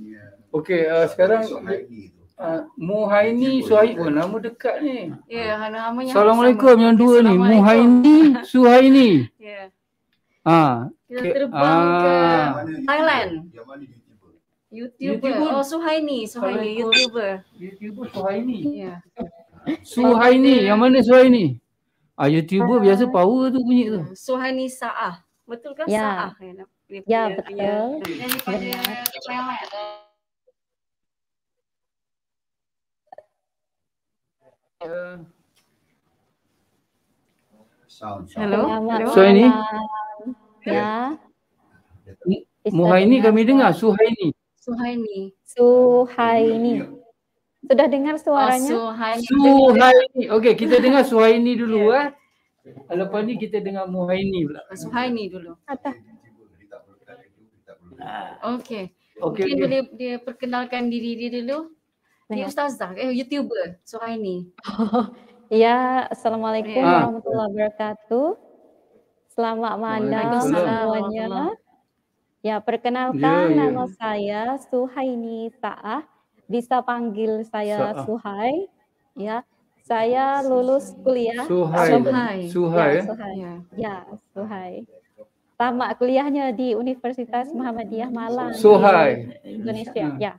Okey, uh, sekarang uh, Muhaini Suhaib pun nama dekat ni. Ya, namanya Assalamualaikum yang dua ni. Muhaini Suhaini. Ya. Ah. Kita Okay. terbang ke Ah. Thailand. YouTuber. YouTuber. Oh, Suhaini, Suhaini, Kalau ikut- YouTuber. YouTuber Suhaini. Ya. Suhaini, yang mana Suhaini? Ah, YouTuber biasa power tu bunyi tu. Suhaini Saah. Betul kan? Ya. Saah. Dia Ya, punya- betul. ya. Daripada Thailand. Sound, sound. Hello. Selamat Hello. Suhaini? malam. Ya. Muhaini kami dengar Suhaini. Suhaini. Suhaini. Sudah dengar Oh, suaranya? Suhaini. Suhaini. Okey, kita dengar Suhaini dulu eh. Lepas ni kita dengar Muhaini pula. Suhaini dulu. Atas. Okey. Okey, Mungkin okey. boleh dia perkenalkan diri dia dulu. Dia Dengar. ustazah, eh YouTuber Suhaini. Ya, Assalamualaikum Ya. warahmatullahi wabarakatuh. Selamat malam Waalaikumsalam semuanya. Ya, Ya, perkenalkan ya. nama saya Suhaini Saah. Bisa panggil saya Saah. Suhai. Ya, saya lulus kuliah. Suhai. Suhai. Suhai. Ya, eh? Suhai. Ya. Ya, Suhai. Tamat kuliahnya di Universitas Muhammadiyah Malang. di Suhai. Indonesia. Ya.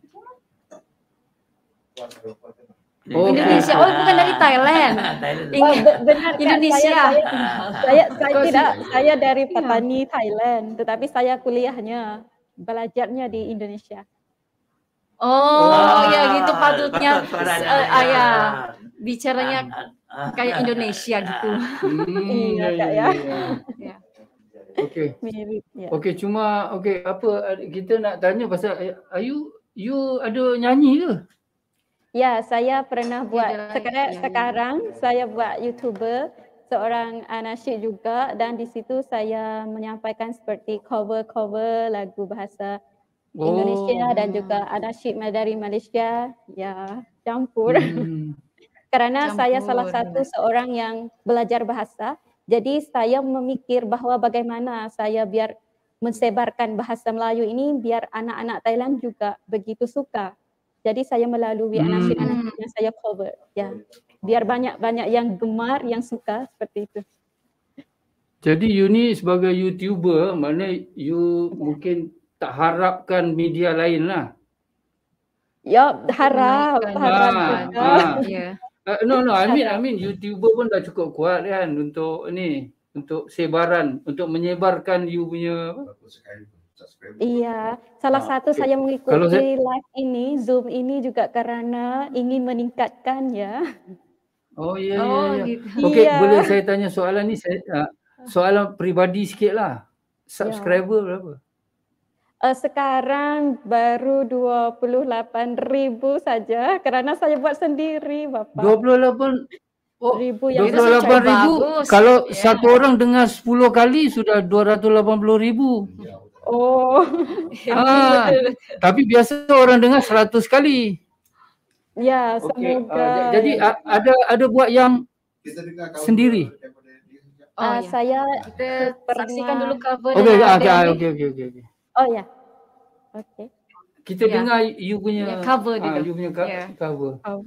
Oh, Indonesia. Oh, bukan dari Thailand. Thailand. Oh, be- benar Kak. Indonesia. Saya, saya, saya Kau tidak, si- saya dari Patani, Thailand. Tetapi saya kuliahnya, belajarnya di Indonesia. Oh, ya gitu patutnya. Patut suaranya. Uh, ah, ya. Ah, Bicaranya ah, kayak Indonesia gitu. Hmm, Iya, ya, Kak, ya, ya. ya. Ya. Okey. Mirip. Ya. Okey, cuma okey apa kita nak tanya pasal Ayu, you ada nyanyi ke? Ya, saya pernah buat Dia sekarang, nyanyi. sekarang saya buat YouTuber, seorang anasyid juga, dan di situ saya menyampaikan seperti cover-cover lagu bahasa Indonesia Oh. dan juga anasyid dari Malaysia. Ya, campur. Hmm. Karena saya salah Campur. satu seorang yang belajar bahasa, jadi saya memikir bahwa bagaimana saya biar mensebarkan bahasa Melayu ini biar anak-anak Thailand juga begitu suka. Jadi saya melalui Hmm. anasyid-anasyid yang saya cover, ya, biar banyak-banyak yang gemar, yang suka seperti itu. Jadi you ni sebagai YouTuber, mana you mungkin tak harapkan media lain lah. Ya, harap, harap Ah, juga. ah. Ya. Uh, no, no, I mean, I Harap. mean YouTuber pun dah cukup kuat kan untuk ni, untuk sebaran, untuk menyebarkan you punya apa? Iya, salah Ah, satu okey. saya Kalau mengikuti saya- live ini, Zoom ini juga karena ingin meningkatkan ya. Oh ya, Oh, ya, ya. gitu. Okey, Iya. boleh saya tanya soalan ni, saya uh, soalan peribadi sikit lah. Ya. Subscriber berapa? Uh, sekarang baru dua puluh lapan ribu saja kerana saya buat sendiri, Bapak. dua puluh lapan Oh, ribu dua yang Itu puluh lapan cukup ribu. bagus. Kalau Ya. satu orang dengar sepuluh kali sudah dua ratus lapan puluh ribu. Oh. Ah, Betul. tapi biasa orang dengar seratus kali. Ya, Okey, semoga. uh, jadi ya. a- ada ada buat yang sendiri. Oh Ah, ya. saya Kita saksikan dulu cover Okey, yang okey, ada ni. okey, okey, okey, okey. Oh ya. Okey. Kita Ya. dengar you punya Ya, cover ah, dulu. you punya co- Ya. cover. Oh.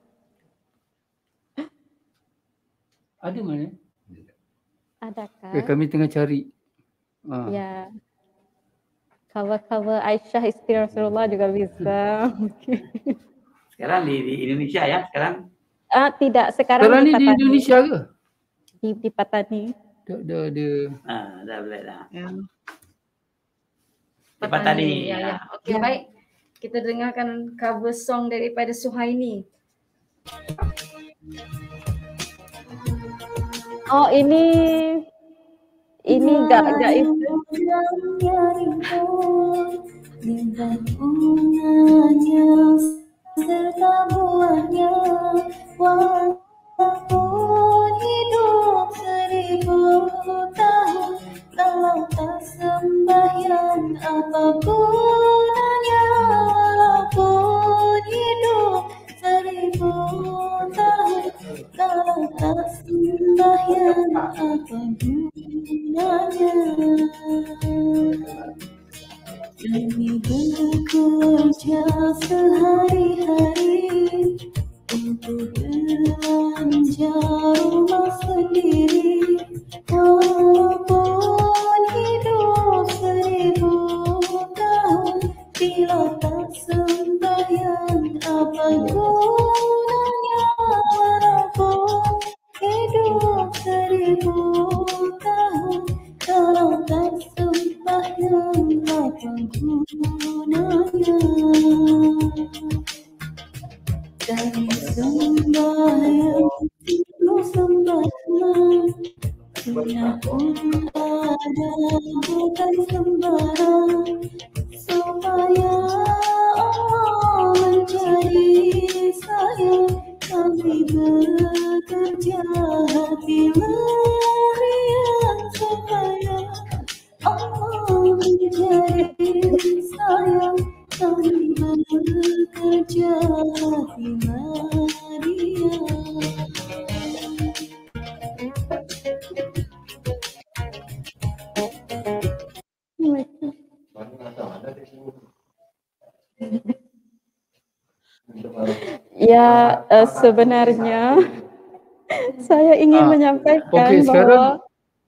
Ada mana? Adakah? Okay, kami tengah cari. Ah. Ya. Cover-cover Aisyah istri Rasulullah juga bisa. Sekarang di, di Indonesia ya sekarang. Ah, tidak, sekarang, Sekarang ni di Patani. Indonesia ke? Di, di Patani. Dah dah ada. Ah, dah boleh dah. Ya. Di Patani. Ya, ya. Okey, Ya. baik. Kita dengarkan cover song daripada Suhaini. Oh, ini ini enggak enggak itu. Serta buahnya, walaupun hidup seribu tahun, kalau tak sembahyang apa gunanya, walaupun hidup seribu tahun, kalau tak sembahyang apa gunanya. Demi bekerja sehari-hari untuk belanja rumah sendiri, walaupun hidup seribu tahun, bila tak sembahyang apa gunanya, walaupun hidup seribu tahun, kalau tak sembahyang apa gunanya. Dari sembahyang itu sembahyang, sunnah pun ada bukan sembarang, supaya Allah menjadi sayang, kami bekerja hati meriang, supaya Allah menjadi sayang, kami bekerja hati meriang. Ya, eh, sebenarnya saya ingin Ah, menyampaikan okey, sekarang bahwa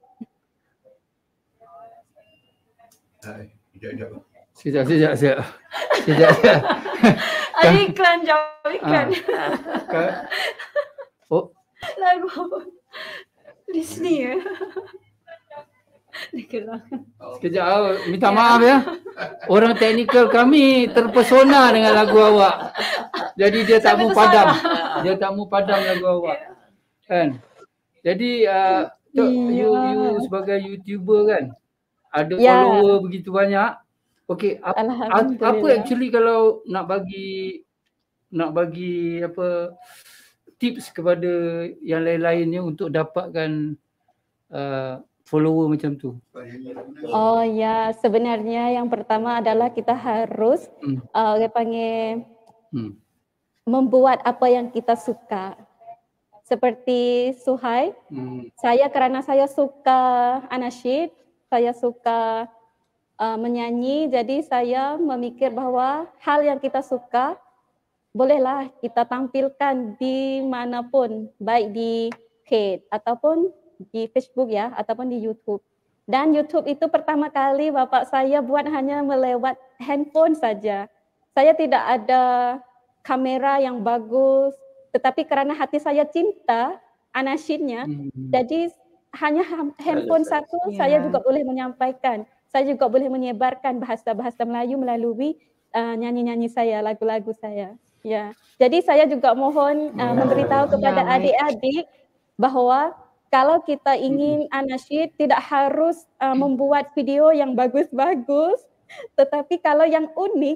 Sekejap, sekejap, sekejap. Sekejap, sekejap. Ada iklan jauh iklan. Ka- Oh, Lagu apa? Disney ya. Dikelang. sekejap, ah, minta maaf ya. Orang teknikal kami terpesona dengan lagu awak. Jadi dia tak mau padam. Dia tak mau padam lagu awak. Kan? Jadi uh, tu, you, you sebagai YouTuber kan, ada Ya. follower begitu banyak. Okey, ap, ap, apa Alhamdulillah. actually kalau nak bagi nak bagi apa tips kepada yang lain-lainnya untuk dapatkan uh, follower macam tu? Oh ya, sebenarnya yang pertama adalah kita harus Hmm. uh, dia panggil Hmm. membuat apa yang kita suka. Seperti Suhai, Hmm. saya karena saya suka anasyid, saya suka uh, menyanyi, jadi saya memikir bahwa hal yang kita suka bolehlah kita tampilkan di manapun, baik di K ataupun di Facebook ya ataupun di YouTube. Dan YouTube itu pertama kali bapak saya buat hanya melewat handphone saja. Saya tidak ada kamera yang bagus, tetapi karena hati saya cinta anasyidnya, hmm. jadi hanya handphone satu yeah. saya juga boleh menyampaikan. Saya juga boleh menyebarkan bahasa-bahasa Melayu melalui uh, nyanyi-nyanyi saya, lagu-lagu saya. Ya, jadi saya juga mohon uh, memberitahu kepada adik-adik bahwa kalau kita ingin anasyid tidak harus uh, membuat video yang bagus-bagus, tetapi kalau yang unik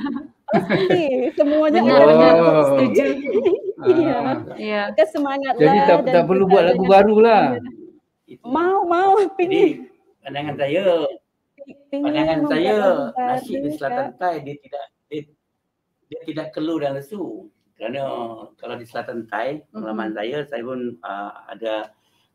pasti semuanya benar, oh. setuju. Iya. Iya. Maka semangatlah. Jadi tak, tak perlu buat lagu baru lah. Mau mau Jadi pandangan saya, pandangan saya nasyid di Selatan Thai dia tidak dia, dia tidak keluh dan lesu. Kerana kalau di Selatan Thai, pengalaman mm-hmm. saya, saya pun uh, ada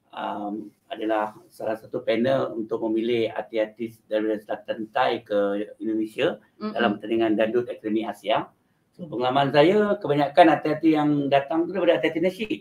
um, adalah salah satu panel untuk memilih artis-artis dari Selatan Thai ke Indonesia mm-hmm. dalam pertandingan Dandut Akademi Asia. So, pengalaman saya, kebanyakan artis-artis yang datang tu daripada artis nasyid.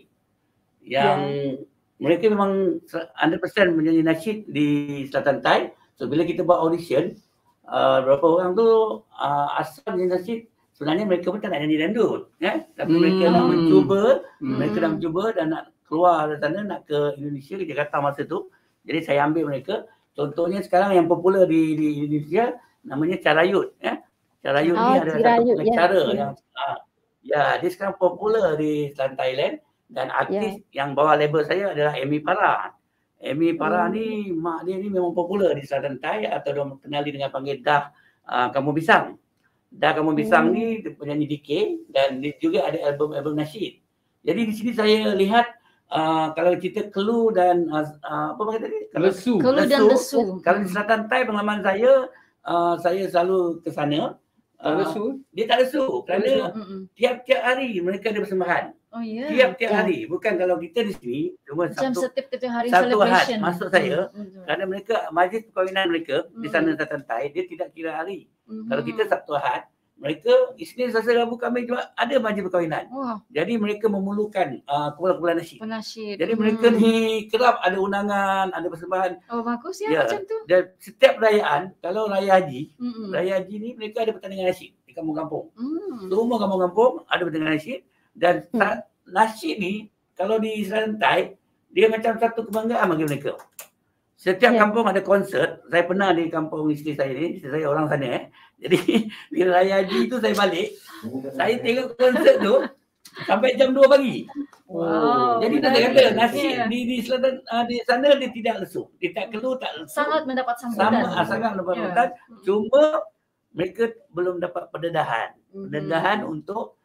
Yang yeah. mereka memang one hundred percent menyanyi nasyid di Selatan Thai. So, bila kita buat audition, uh, beberapa orang tu uh, asal menyanyi nasyid, sebenarnya mereka pun tak nak nyanyi dandut. Ya? Tapi hmm. mereka nak mencuba, hmm. mereka nak mencuba dan nak keluar dari sana, nak ke Indonesia, ke Jakarta masa tu. Jadi saya ambil mereka. Contohnya sekarang yang popular di, di Indonesia, namanya Carayut. Ya? Carayut oh, ni ada satu pengacara ya. yang uh, ya dia sekarang popular di Selatan Thailand dan artis ya. yang bawa label saya adalah Amy Farah. Amy Farah hmm. ni mak dia ni memang popular di Selatan Thai atau dia kenali dengan panggil Dah uh, Kamu Bisang. Dah Kamu Bisang hmm. ni penyanyi D K dan dia juga ada album-album nasyid. Jadi di sini saya lihat uh, kalau kita Keluh dan uh, uh, apa kata tadi? Lesu. Keluh dan lesu. Kalau di Selatan Thai pengalaman saya uh, saya selalu ke sana. Tak lesu? Uh, dia tak lesu kerana tiap-tiap hari mereka ada persembahan. Oh ya. Tiap-tiap yeah. hari. Bukan kalau kita di sini cuma macam satu setiap hari satu celebration. Ahad maksud saya mm-hmm. kerana mereka majlis perkahwinan mereka mm-hmm. di sana Selatan Thai dia tidak kira hari. Mm-hmm. Kalau kita Sabtu Ahad, mereka Isnin, Selasa, Rabu, Khamis juga ada majlis perkahwinan. Wow. Jadi mereka memerlukan uh, kumpulan-kumpulan nasyid. Penasyid. Jadi mereka hmm. ni kerap ada undangan, ada persembahan. Oh bagus ya, ya macam tu. Dan setiap perayaan, kalau raya haji, mm-hmm. raya haji ni mereka ada pertandingan nasyid di kampung-kampung. Mm. Semua kampung-kampung ada pertandingan nasyid dan mm. nasyid ni kalau di Selatan Thai dia macam satu kebanggaan bagi mereka. Setiap yeah. kampung ada konsert. Saya pernah di kampung isteri saya ni, isteri saya orang sana eh. Jadi bila raya haji tu saya balik, saya tengok konsert tu sampai jam dua pagi. Wow. Jadi kita kata nasyid yeah. di di Selatan uh, di sana dia tidak lesu. Dia tak keluh, tak lesu. Sangat mendapat sambutan. Sama sangat mendapat sambutan. Yeah. Cuma mereka belum dapat pendedahan. Mm-hmm. Pendedahan untuk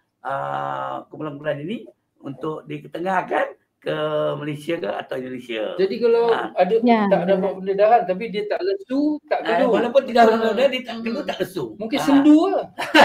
uh, kumpulan-kumpulan ini untuk diketengahkan ke Malaysia ke atau Indonesia. Jadi kalau ha. ada ya, tak dapat pendedahan tapi dia tak lesu, tak keluh. Ha, walaupun tidak ada pendedahan, dia tak keluh, tak lesu. Mungkin ha. sendu lah.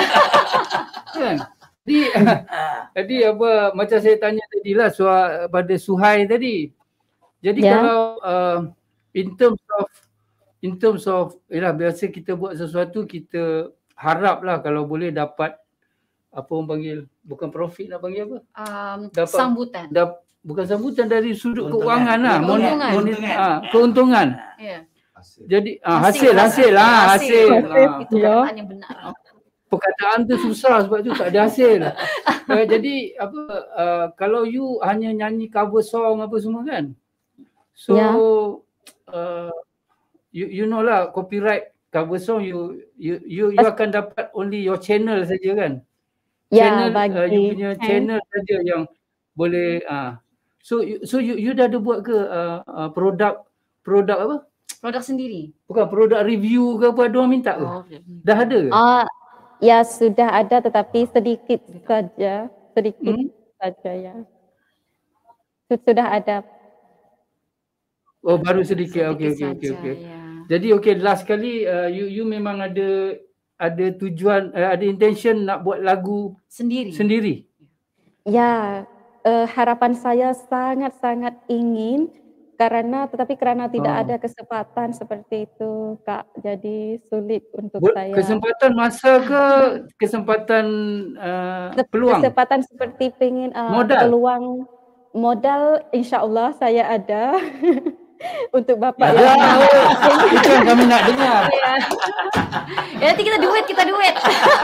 Kan? Jadi, ha. jadi apa macam saya tanya tadilah soal pada Suhai tadi. Jadi ya. kalau uh, in terms of in terms of yalah, biasa kita buat sesuatu kita haraplah kalau boleh dapat apa orang panggil, bukan profit nak panggil apa? Um, dapat, sambutan. Dap, bukan sambutan dari sudut keuntungan. keuangan lah. Keuntungan. Keuntungan. Ha, keuntungan. Yeah. Jadi ha, hasil, hasil lah. Hasil. hasil. hasil. Ha. Itu perkataan yang benar. Perkataan tu susah sebab tu tak ada hasil. uh, jadi apa uh, kalau you hanya nyanyi cover song apa semua kan. So yeah. uh, you you know lah copyright cover song you you you, you akan dapat only your channel saja kan. Ya, channel bagi uh, you punya channel saja yang boleh uh. so you, so you you dah ada buat ke uh, uh, produk produk apa? Produk sendiri. Bukan produk review ke apa, ada orang minta ke? Oh, dah ada ke? Uh, ya sudah ada tetapi sedikit saja, sedikit hmm? saja ya. Sudah ada. Oh baru sedikit. Okey okey okey okey. Jadi okey last kali uh, you you memang ada ada tujuan uh, ada intention nak buat lagu sendiri. Sendiri. Ya, uh, harapan saya sangat-sangat ingin karena tetapi kerana tidak oh. ada kesempatan seperti itu, Kak. Jadi sulit untuk Bo- saya. Kesempatan masa ke kesempatan uh, peluang? Kesempatan seperti pengen uh, modal. peluang modal insya-Allah saya ada. Untuk bapak Ya, yang itu yang kami nak dengar. Ya. Ya, nanti kita duet, kita duet.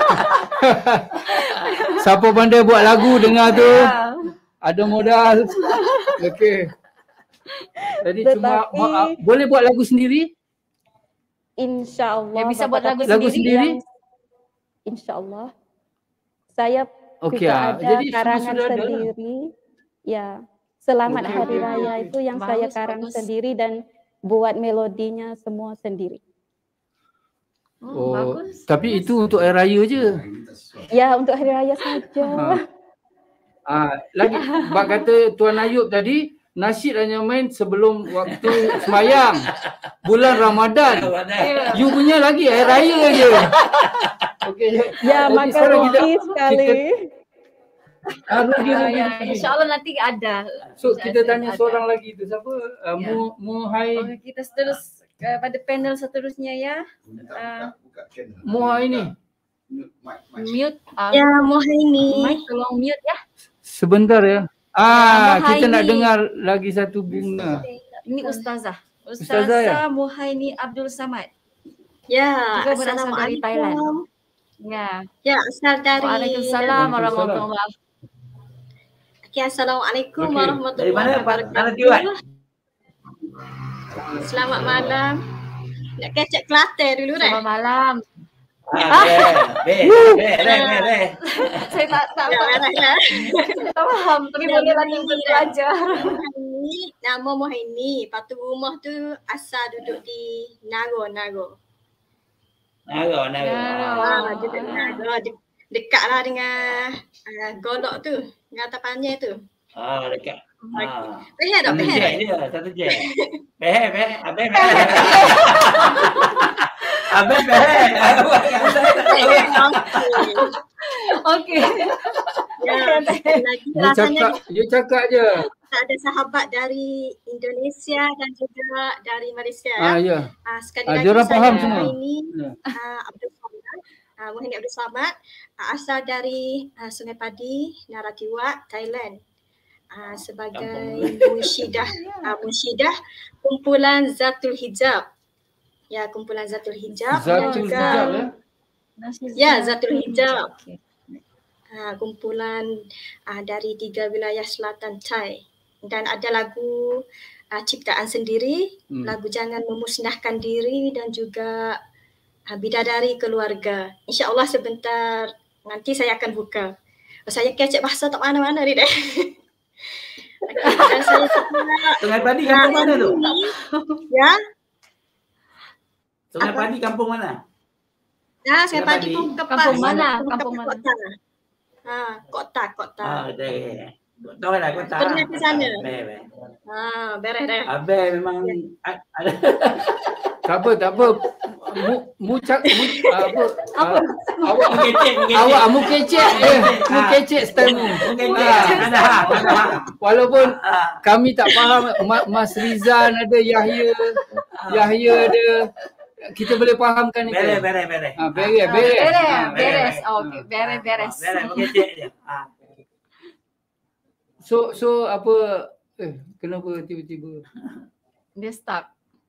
Siapa pandai buat lagu dengar tu, Ya. ada modal. Okey. Jadi cuma Tetapi- ma- ah, boleh buat lagu sendiri? Insya-Allah Ya, bisa buat lagu Lagu bapak-bapak sendiri? yang- Insya-Allah. Saya Okey, juga ah. ada Jadi karangan sudah- sudah ada lah. sendiri. Ya, Selamat Okey, Hari okey, Raya okey. itu yang Bagus, saya karang bagus. sendiri dan buat melodinya semua sendiri. Oh, Oh, bagus. tapi itu untuk hari raya je. Ya, untuk Hari Raya saja. Ha. Ah, lagi bak kata Tuan Ayub tadi, nasyid hanya main sebelum waktu semayang. Bulan Ramadan. Ya. You punya lagi hari raya je. Okey. Ya, Jadi makan sekarang kita- roti sekali. Ah, rugi, Ah, rugi, ya, rugi. InsyaAllah nanti ada. So kita Ada- tanya ada. seorang lagi tu siapa? Uh, Ya. Mu Muhai Okey, kita terus uh, pada panel seterusnya ya. Uh, Muhai ni. mute. Uh, Ya, Mohaini. Mike tolong mute ya. Sebentar ya. Ah, Muhai kita nak ni. dengar lagi satu bunga. Ini Ustazah. Ustazah Ustazah ya? Muhaini Abdul Samad. Ya, Juga berasal dari Thailand. Assalamualaikum. Ya. Ya, asal dari Waalaikumsalam Waalaikumsalam. warahmatullahi. Okay, Assalamualaikum Okey. warahmatullahi Dari mana? wabarakatuh. Mana Tiwan? Selamat malam. Nak kecek Kelantan dulu dah. Selamat malam. Ah, beh, beh, beh, beh, beh, beh. Saya tak tak Ya, marah lah. saya tak faham tapi Ya, boleh lah Mohaini kita dah. belajar. Mohaini, nama Mohaini. Lepas tu rumah tu asal duduk di Nago, Nago. Nago, nago. Ah, duduk di Nago. De- dekat lah dengan uh, Golok tu. Dengan atas panjang tu. Ah, dekat. Ah. Peher tak? Satu Peher jet tak? dia, satu jet. Peher, peher. Abang, peher. Abang, peher. Peher, okey. Okey. Ya, lagi You rasanya cakap, you cakap je. kita ada sahabat dari Indonesia dan juga dari Malaysia. Ah, ya. Ah, sekali Ah, lagi diorang saya faham semua. ini Ya. uh, Abdul Samad, uh, Muhammad Abdul Samad, uh, asal dari uh, Sungai Padi, Naratiwat, Thailand. Uh, sebagai munsyidah, uh, munsyidah kumpulan Zatul Hijab. Ya, kumpulan Zatul Hijab dan Zatul juga Hijab ya. ya Zatul Hijab. Uh, kumpulan uh, dari tiga wilayah selatan Thai dan ada lagu uh, ciptaan sendiri, Hmm. lagu Jangan Memusnahkan Diri dan juga uh, Bidadari Keluarga. InsyaAllah sebentar nanti saya akan buka. Oh, saya kecek bahasa tak mana-mana ni deh. Dan saya juga Sungai Padi kampung mana tu? ya, Sungai Apa? Padi kampung mana? nah saya Sungai padi Padi. pun kepas. Kampung mana? Pun Kampung kepas mana? Kota. Ha, kota, kota. Ah, dah. Tahu lah kota. Pernah ke sana? Beh, beh. Ha, beres dah. Abang memang a- ada. Tak apa, tak apa. Mu mu cak mu ah, apa? Ah, awak Mengecek, mengecek. awak mu kecek eh. Mu kecek style mu. Mengecek. Ah. Ada hak, ada hak. Walaupun Ah. kami tak faham Ma- Mas Rizal ada, Yahya, Yahya ada. Kita boleh fahamkan itu. Beres, beres, beres. Ah, beres, Ah, beres. Beres, Ah, beres. Oh, okey, beres, beres. Beres, mengecek dia. Ah. So so apa eh kenapa tiba-tiba Dia stuck.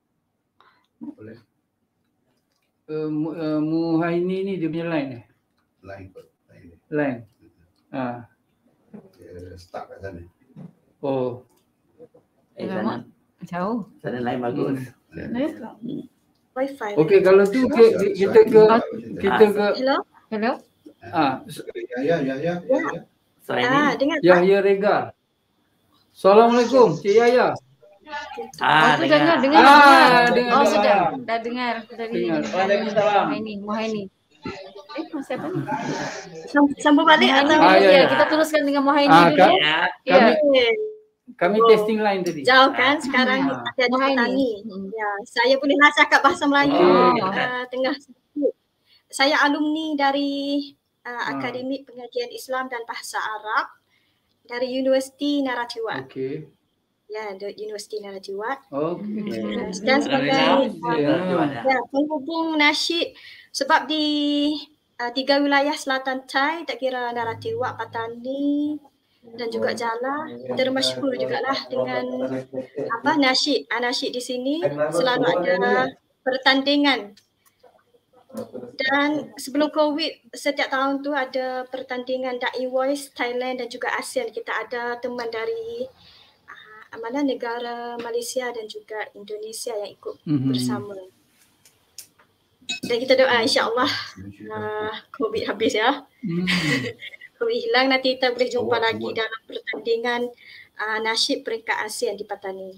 uh, mu, uh, Muhaini ni dia punya line eh? Lain kot. Lain. Line. Ah. Dia stuck kat sana. Oh. Eh, Alamak, sana, jauh. sana lain bagus. Eh? Wifi. Okey, kalau tu ke, kita ke kita ke Hello? Hello? ah Ya, ya, ya, ya, ya. So ini. Ah, dengar tak? Yahya Regar. Assalamualaikum, Cik Yahya. Ah, Aku dengar, dengar, Ah, dengar. dengar, Oh, dengar. sudah. Dah dengar dari Dengar. Waalaikumsalam. Muhaini, Muhaini. Eh, siapa ni? Sam- Sambung balik atau? Muhaini. Ah, ya, Ya, ya. kita teruskan dengan Muhaini Ah, dulu. Kak. Ya. Ya. Kami Eh, kami Oh. testing line tadi. Jauh kan sekarang Hmm. ada di Muhaini. petani. Hmm. Ya, saya boleh lah cakap bahasa Melayu Oh. uh, tengah sikit. Saya alumni dari uh, Ah. Akademik Pengajian Islam dan Bahasa Arab dari Universiti Naratiwat. Okey. Ya, the Universiti Naratiwat. Okey. Dan sebagai Ya. ya, penghubung nasyid sebab di uh, tiga wilayah selatan Thai, tak kira Naratiwat, Patani dan juga Jala termasyhur jugalah dengan apa nasyid. Ah, nasyid di sini selalu ada pertandingan. Dan sebelum Covid, setiap tahun tu ada pertandingan Dai Voice Thailand dan juga ASEAN. Kita ada teman dari uh, mana negara Malaysia dan juga Indonesia yang ikut mm-hmm. bersama. Dan kita doa insya-Allah uh, Covid habis ya. Mm. Covid hilang, nanti kita boleh jumpa oh, lagi oh. dalam pertandingan uh, nasyid peringkat ASEAN di Patani.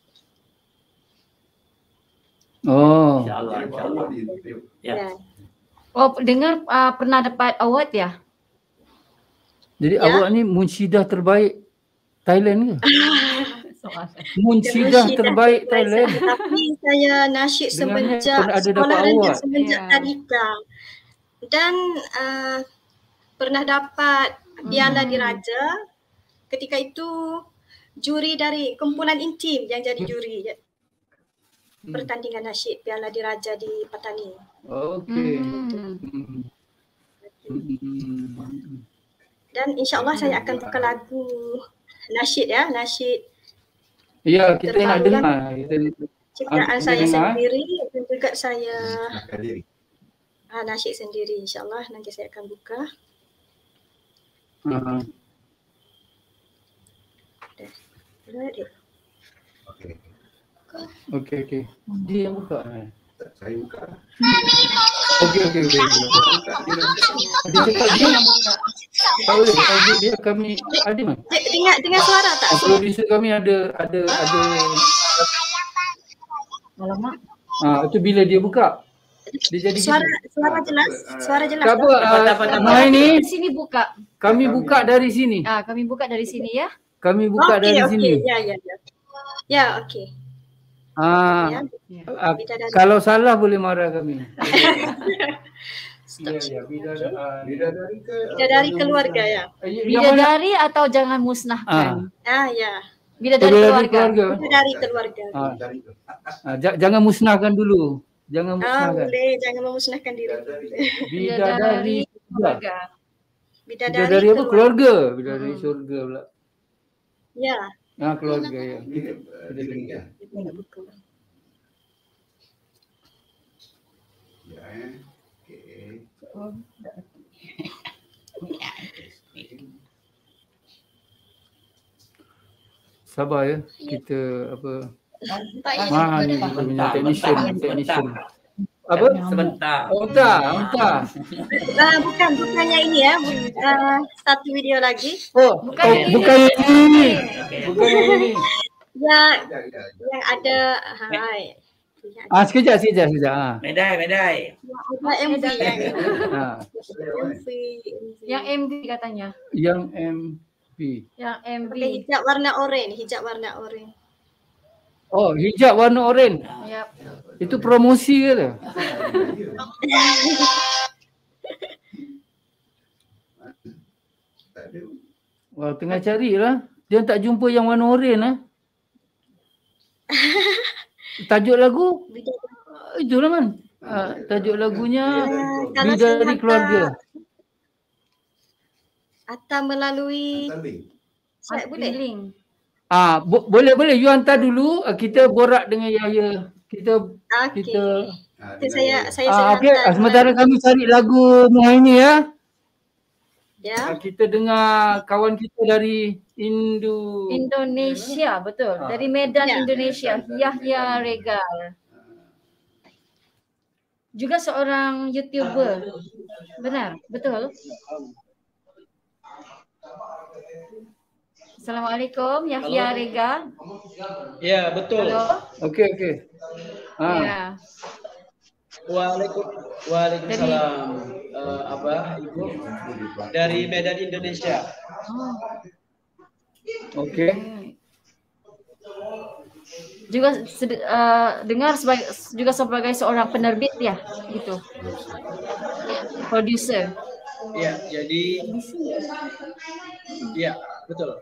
Oh. InsyaAllah, insyaAllah. Ya. Oh, dengar uh, pernah dapat award ya? Jadi ya? awak ni munsyidah terbaik Thailand ke? Munsyidah terbaik Thailand. Tapi saya nasyid semenjak sekolah rendah, semenjak yeah. tadika. Dan uh, pernah dapat piala hmm. diraja. Ketika itu juri dari kumpulan intim yang jadi juri. Pertandingan nasyid Piala Diraja di Patani. Okey. Hmm. Dan insya-Allah saya akan buka lagu nasyid ya, nasyid. Ya, kita nak dengar. Kita ciptaan saya dengar. Sendiri dan juga saya ah, nasyid sendiri, insya-Allah nanti saya akan buka. Uh-huh. Dah. Okey. Okey, okey. Dia yang buka. Saya buka. Okey, okey, okey. Dia cakap dia yang buka. Tak boleh. Dia, dia kami ada mana? Dengar dengar suara tak? Producer kami ada ada ada. Alamak. Ah, itu bila dia buka. Dia jadi suara gitu. Suara jelas. Suara jelas. Tak apa. Uh, ini di sini buka. Kami buka dari sini. Ah, kami buka dari sini ya. Kami buka okay, dari okay. sini. Ya, ya, ya. Ya, okey. Ah, ya. uh, kalau salah boleh marah kami. Ya, ya, bidadari ke bidadari keluarga ya. Bidadari atau jangan musnahkan. Ah, ya. Bidadari keluarga. keluarga. Bidadari keluarga. Ah. Ah, jangan musnahkan dulu. Jangan musnahkan. Ah, boleh, jangan memusnahkan diri. Bidadari keluarga. Bidadari, bidadari apa? Keluarga. Bidadari hmm. syurga pula. Ya. Ah, keluarga ya. Bidadari ya. Ya, eh. Sabar ya, kita apa? Mahal ni kita punya technician, technician. Apa? Sebentar. Oh, tak, tak. Uh, bukan, bukannya ini ya. Uh, satu video lagi. Oh, bukan oh, bukan ini. Bukan ini. Ya, yang ada. Hai. Ah, sekejap, sekejap, sekejap. Ah. Medai, medai. Ada M V yang. Ah. M V. Yang M V katanya. Yang M V. Yang M V. Okay, hijab warna oranye, hijab warna oranye. Oh, hijab warna oranye. Yap. Itu promosi ke tu? Wah, tengah carilah. Dia tak jumpa yang warna oranye lah. Tajuk lagu? Itulah man. Uh, tajuk lagunya Bidadari Keluarga. Atau melalui saya boleh. Ah, bo- boleh boleh you hantar dulu, uh, kita borak dengan Yahya. Kita okay. kita okay, saya saya ah, okey, sementara kami cari lagu Muhaini ya. Ya. Uh, kita dengar kawan kita dari Indo Indonesia, betul. Ah. Dari Medan, ya. Indonesia, Yahya Regal. Juga seorang YouTuber. Benar, betul. Assalamualaikum, Yahya Regal. Ya, betul. Halo. Okey, okey. Ah. Ya. Waalaikum, Waalaikumsalam. Uh, Abah, Ibu dari Medan, Indonesia. Oh. Okey. Juga uh, dengar sebagai juga sebagai seorang penerbit ya, gitu. Producer. Ya, jadi ya, betul.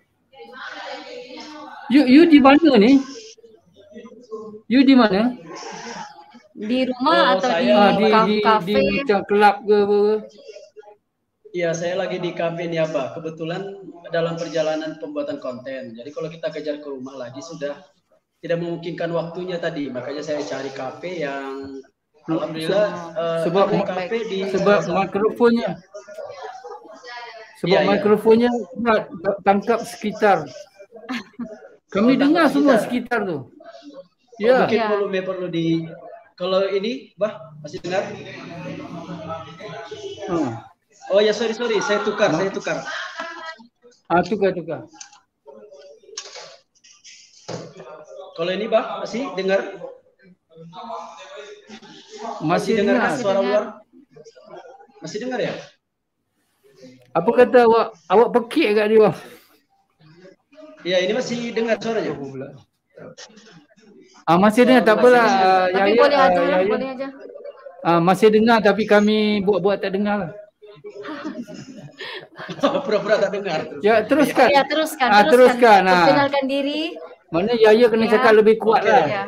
You you di mana ni? You di mana? Di rumah oh, atau saya, di, ah, di, ka- di kafe? Di macam kelab ke apa? Iya, saya lagi di kafe nih Abah. Kebetulan dalam perjalanan pembuatan konten. Jadi kalau kita kejar ke rumah lagi sudah tidak memungkinkan waktunya tadi. Makanya saya cari kafe yang alhamdulillah uh, sebab kafe di sebab mikrofonnya sebab Ya, ya. mikrofonnya berat, tangkap sekitar. Kami Oh, dengar tangkap semua sekitar. sekitar tuh. Oh, Ya. mungkin volume perlu di kalau ini Bah masih dengar? Hmm. Oh ya sorry sorry saya tukar saya tukar. Ah, tukar tukar. Kalau ini Bah masih dengar? Masih dengar dengar. kan suara luar? Masih dengar ya? Apa kata awak awak pekik agak dia? Bang? Iya ini masih dengar suaranya. Ah, masih dengar tak apalah. ah, Tapi Yaya, boleh ah, aja lah, Yaya. boleh aja. Ah, masih dengar tapi kami buat-buat tak dengar lah. Pura-pura tak dengar. Ya, teruskan. Ya, teruskan, Ah, teruskan. ah. Perkenalkan diri. Mana Yaya kena Ya. cakap lebih kuat Oke. lah. Ya.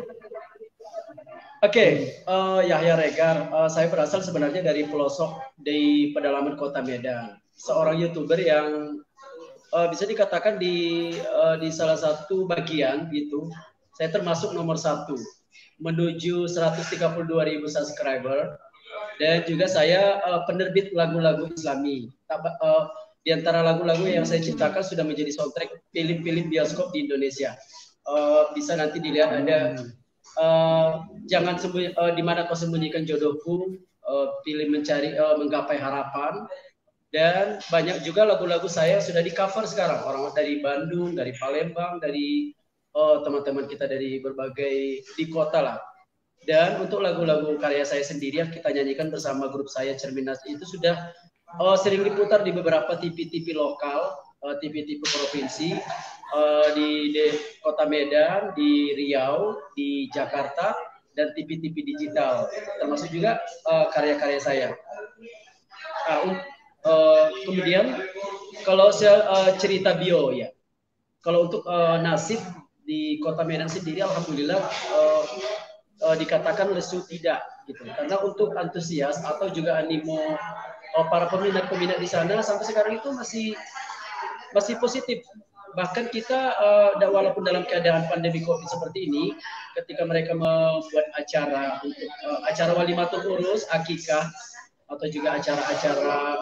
Oke, eh, Yahya Regar. Eh, saya berasal sebenarnya dari pelosok di pedalaman Kota Medan. Seorang YouTuber yang eh, bisa dikatakan di eh, di salah satu bagian gitu. Saya termasuk nomor satu menuju seratus tiga puluh dua ribu subscriber. Dan juga saya uh, penerbit lagu-lagu Islami. Uh, di antara lagu-lagu yang saya ciptakan sudah menjadi soundtrack film-film bioskop di Indonesia. Uh, bisa nanti dilihat ada uh, jangan sembunyi, uh, di mana kau sembunyikan jodohku, uh, film mencari uh, menggapai harapan, dan banyak juga lagu-lagu saya sudah di cover sekarang. Orang dari Bandung, dari Palembang, dari uh, teman-teman kita dari berbagai di kota lah. Dan untuk lagu-lagu karya saya sendiri yang kita nyanyikan bersama grup saya Cermin Nasib itu sudah uh, sering diputar di beberapa T V-T V lokal, uh, T V-T V provinsi uh, di, di Kota Medan, di Riau, di Jakarta, dan T V-T V digital, termasuk juga uh, karya-karya saya. Nah, um, uh, kemudian kalau saya uh, cerita bio ya, kalau untuk uh, Nasib di Kota Medan sendiri, alhamdulillah. Uh, Uh, dikatakan lesu tidak gitu, karena untuk antusias atau juga animo uh, para peminat-peminat di sana sampai sekarang itu masih masih positif. Bahkan kita uh, walaupun dalam keadaan pandemi COVID seperti ini, ketika mereka membuat acara untuk uh, acara walimatul urus, akikah, atau juga acara-acara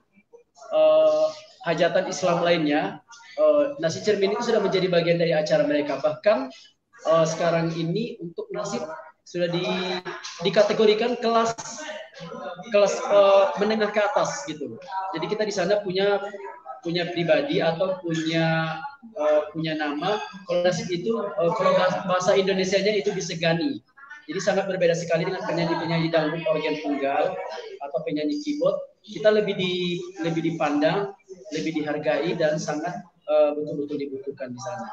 uh, hajatan Islam lainnya, uh, Nasib Cermin itu sudah menjadi bagian dari acara mereka. Bahkan uh, sekarang ini untuk Nasib sudah di, dikategorikan kelas kelas uh, menengah ke atas gitu. Jadi kita di sana punya punya pribadi atau punya uh, punya nama. Kalau Nasib itu uh, kalau bahasa Indonesianya itu disegani. Jadi sangat berbeda sekali dengan penyanyi-penyanyi dangdut organ tunggal atau penyanyi keyboard. Kita lebih di lebih dipandang, lebih dihargai dan sangat uh, betul-betul dibutuhkan di sana.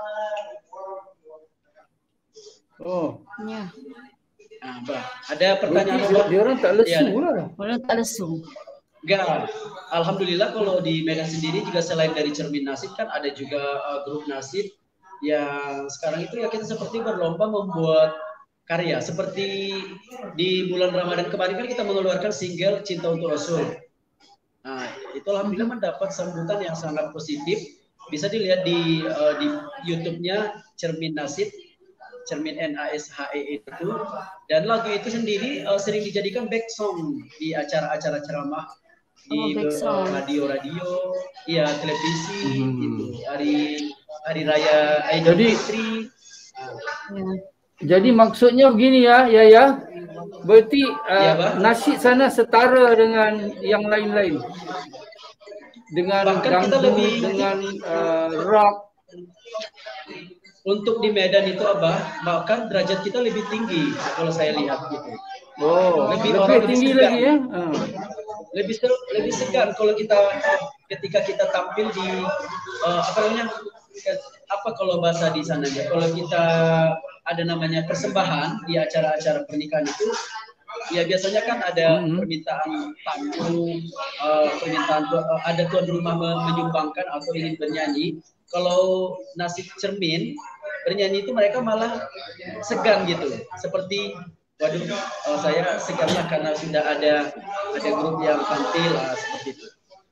Oh. Ya. Nah, Mbak, ada pertanyaan Dia, dia orang tak lesu ya, lah. Orang tak lesu. Enggak. Alhamdulillah kalau di Medan sendiri juga selain dari Cermin Nasib kan ada juga uh, grup Nasib yang sekarang itu ya kita seperti berlomba membuat karya. Seperti di bulan Ramadan kemarin kan kita mengeluarkan single Cinta Untuk Rasul. Nah, itu alhamdulillah mendapat sambutan yang sangat positif. Bisa dilihat di uh, di YouTube-nya Cermin Nasib. Cermin N A S H E itu, dan lagu itu sendiri uh, sering dijadikan back song di acara-acara ceramah di oh, radio-radio, iya televisi, hmm. gitu. Hari hari raya Idul Jadi, Fitri. Ya. Jadi maksudnya begini ya, ya ya. Berarti uh, ya, Nasib sana setara dengan yang lain-lain. Dengan bahkan kita dangdut, lebih dengan uh, rock. Untuk di Medan itu Abah, bahkan derajat kita lebih tinggi kalau saya lihat gitu. Oh, lebih, lebih orang tinggi lebih lagi ya? Uh. Lebih lebih segan kalau kita ketika kita tampil di uh, apa namanya? Apa kalau bahasa di sana ya? Kalau kita ada namanya persembahan di acara-acara pernikahan itu, ya biasanya kan ada mm-hmm. permintaan tamu, uh, permintaan uh, ada tuan rumah menyumbangkan atau ingin bernyanyi. Kalau Nasib Cermin bernyanyi itu mereka malah segan gitu, seperti waduh uh, saya segan lah karena sudah ada ada grup yang tampil lah seperti itu.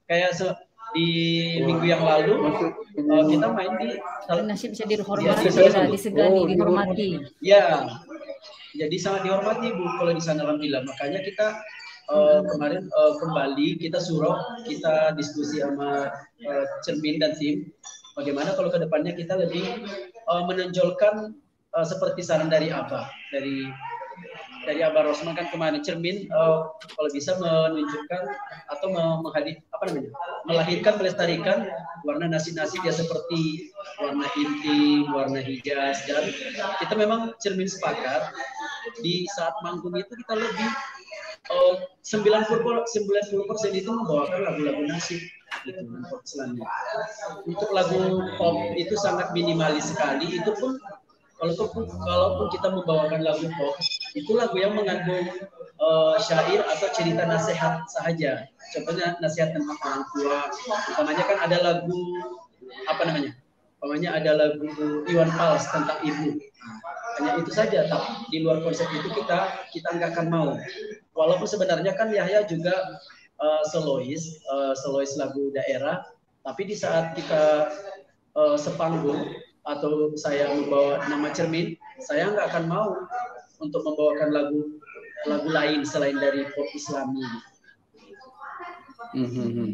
kayak se di minggu yang lalu uh, kita main di nasyid bisa dihormati, ya, disegani, oh, dihormati. Ya, jadi sangat dihormati Bu kalau di sana alhamdulillah. Makanya kita uh, kemarin uh, kembali kita suruh kita diskusi sama uh, Cermin dan tim. Bagaimana kalau kedepannya kita lebih uh, menonjolkan uh, seperti saran dari Abah, dari dari Abah Rosman kan kemarin Cermin uh, kalau bisa menunjukkan atau menghadir apa namanya melahirkan melestarikan warna nasi-nasi dia seperti warna inti, warna hijaz, dan kita memang Cermin sepakat di saat manggung itu kita lebih uh, sembilan puluh persen itu membawakan lagu-lagu nasi gitu, pop Islamnya. Untuk lagu pop itu sangat minimalis sekali, itu pun Kalaupun, kalaupun kita membawakan lagu pop, itu lagu yang mengandung uh, syair atau cerita nasihat saja. Contohnya nasihat tentang orang tua. Utamanya kan ada lagu apa namanya? Utamanya ada lagu Iwan Fals tentang ibu. Hanya itu saja. Tapi di luar konsep itu kita kita nggak akan mau. Walaupun sebenarnya kan Yahya juga uh, solois, uh, solois lagu daerah. Tapi di saat kita uh, sepanggung atau saya membawa nama Cermin, saya nggak akan mau untuk membawakan lagu lagu lain selain dari pop Islami. Mm-hmm.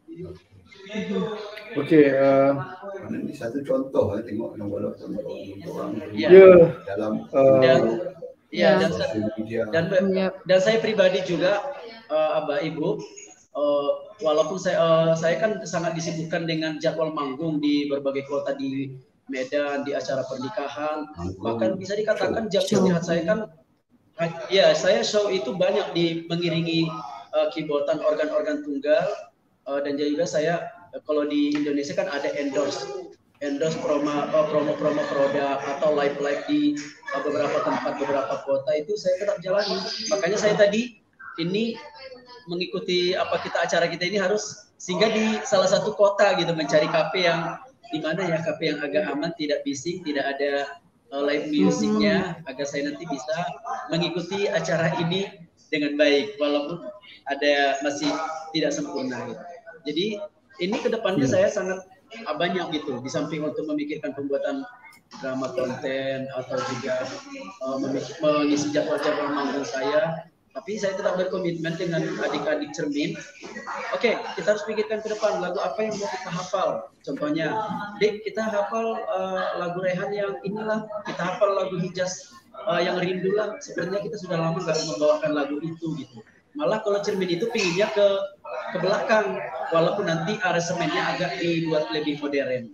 Okey, uh, ini satu contoh eh, tengok nombor orang ya. dalam uh, dan ya, ya. dan, dan, dan dan saya pribadi juga uh, Abah Ibu, uh, walaupun saya uh, saya kan sangat disibukkan dengan jadwal manggung di berbagai kota di Medan, di acara pernikahan, bahkan bisa dikatakan jam istirahat saya kan, ya saya show itu banyak di mengiringi uh, keyboardan organ-organ tunggal, uh, dan juga saya uh, kalau di Indonesia kan ada endorse, endorse promo uh, promo-promo produk atau live live di uh, beberapa tempat, beberapa kota itu saya tetap jalani. Makanya saya tadi ini mengikuti apa kita acara kita ini harus singgah di salah satu kota gitu, mencari kafe yang di mana ya kafe yang agak aman, tidak bising, tidak ada uh, live musiknya, agar saya nanti bisa mengikuti acara ini dengan baik walaupun ada masih tidak sempurna gitu. Jadi ini kedepannya hmm. saya sangat banyak gitu, di samping untuk memikirkan pembuatan drama konten atau juga uh, mengisi jadwal-jadwal manggung saya. Tapi saya tetap berkomitmen dengan adik-adik Cermin. Oke, kita harus pikirkan ke depan lagu apa yang mau kita hafal. Contohnya, Dik, kita hafal uh, lagu Rehan yang inilah, kita hafal lagu Hijaz uh, yang Rindu lah. Sebenarnya kita sudah lama nggak membawakan lagu itu gitu. Malah kalau Cermin itu pinginnya ke ke belakang, walaupun nanti aransemennya agak dibuat lebih modern.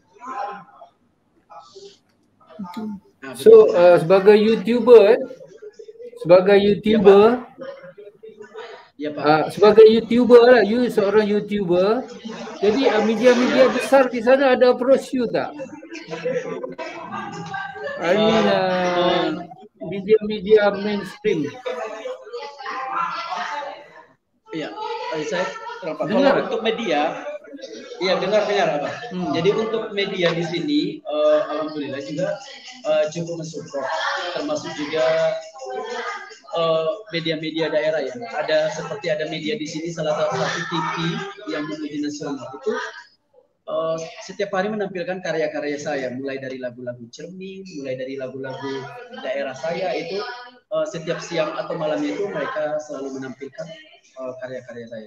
Nah, so uh, sebagai YouTuber, eh, sebagai YouTuber, ya, Pak. Uh, sebagai YouTuber lah, you seorang YouTuber. Jadi uh, media-media besar di sana ada approach you tak? I mean uh, media-media mainstream. Iya, saya terapa. Kalau untuk media, iya dengar-dengar apa. Hmm. Jadi untuk media di sini, uh, alhamdulillah juga uh, cukup mensupport, termasuk juga media-media uh, daerah ya. Ada seperti ada media di sini, salah satu T V yang menuju nasional itu uh, setiap hari menampilkan karya-karya saya, mulai dari lagu-lagu Cermin, mulai dari lagu-lagu daerah saya itu uh, setiap siang atau malamnya itu mereka selalu menampilkan uh, karya-karya saya.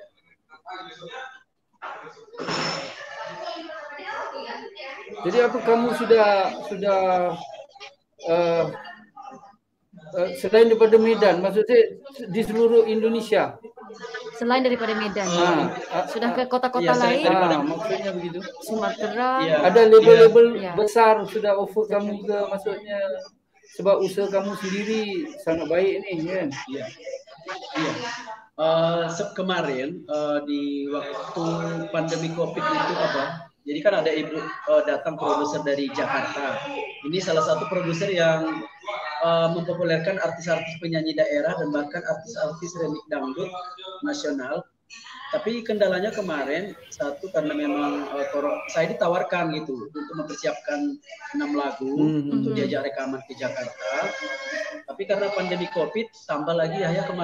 Jadi apa kamu sudah sudah uh, uh, selain daripada Medan, maksudnya di seluruh Indonesia? Selain daripada Medan, ah, ah, sudah ke kota-kota ya, lain? Ah, maksudnya begitu. Sumatera. Ya. Ada label-label ya. besar sudah offer kamu ke, maksudnya sebab usaha kamu sendiri sangat baik nih, kan? Iya. Iya. Uh, kemarin uh, di waktu pandemi COVID itu apa? Jadi kan ada ibu uh, datang produser dari Jakarta. Ini salah satu produser yang uh, mempopulerkan artis-artis penyanyi daerah dan bahkan artis-artis remix dangdut nasional. Tapi kendalanya kemarin satu karena memang uh, saya ditawarkan gitu untuk mempersiapkan enam lagu hmm. untuk diajak rekaman ke Jakarta. Tapi karena pandemi COVID tambah lagi ya, ya kemarin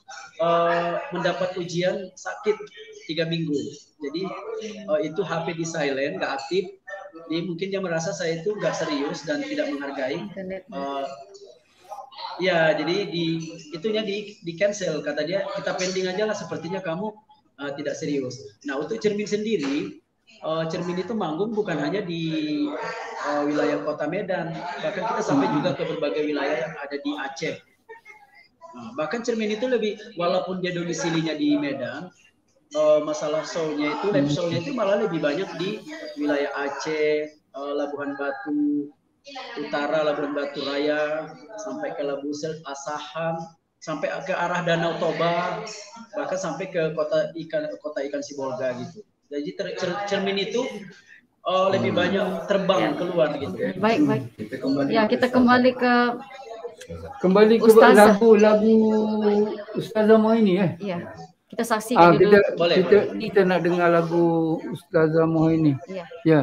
uh, mendapat ujian sakit tiga minggu. Jadi uh, itu H P di silent, nggak aktif. Jadi mungkin dia merasa saya itu nggak serius dan tidak menghargai. Uh, ya, jadi di itunya di di cancel, kata dia kita pending aja lah. Sepertinya kamu uh, tidak serius. Nah, untuk Cermin sendiri, uh, Cermin itu manggung bukan hanya di uh, wilayah Kota Medan, bahkan kita sampai juga ke berbagai wilayah yang ada di Aceh. Nah, bahkan Cermin itu lebih, walaupun dia domisilinya di Medan, uh, masalah show-nya itu, live show-nya itu malah lebih banyak di wilayah Aceh, uh, Labuhan Batu Utara, Labuhan Batu Raya, sampai ke Labusel, Asahan, sampai ke arah Danau Toba, bahkan sampai ke kota ikan kota ikan Sibolga gitu. Jadi ter, cer, Cermin itu uh, lebih banyak terbang keluar gitu. Baik, baik. Ya, kita kembali ke Kembali ke Ustazah. lagu-lagu Ustazah Mohaini eh. Iya. Kita saksikan Ah, dulu. kita, Boleh, kita, boleh. kita nak dengar lagu Ustazah Mohaini. Iya. Ya.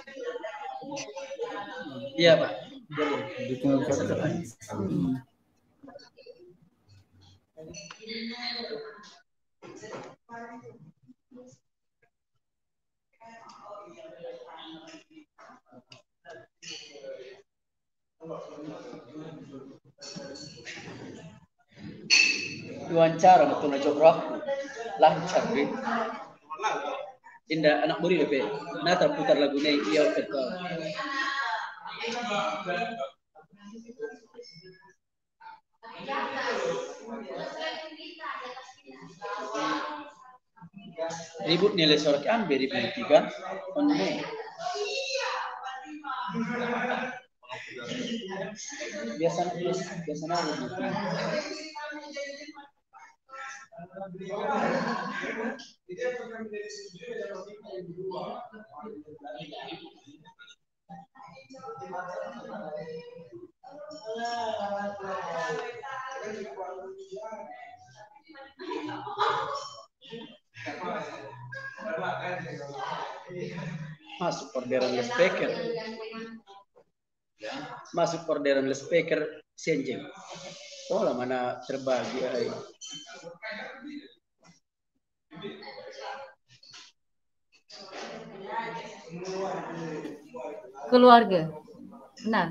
Iya, Pak. Boleh. Dia tengah cakap. Hmm. Diwawancara betul na jograf lancar rin. Indah anak muri lepe. Nata putar lagu ni iya kata. Ribut nilai sorak ambil di politikan. Biasa biasa biasa masuk orderan les speaker. Masuk orderan les speaker senjeng. Oh lah mana terbagi ay. Keluarga. Benar.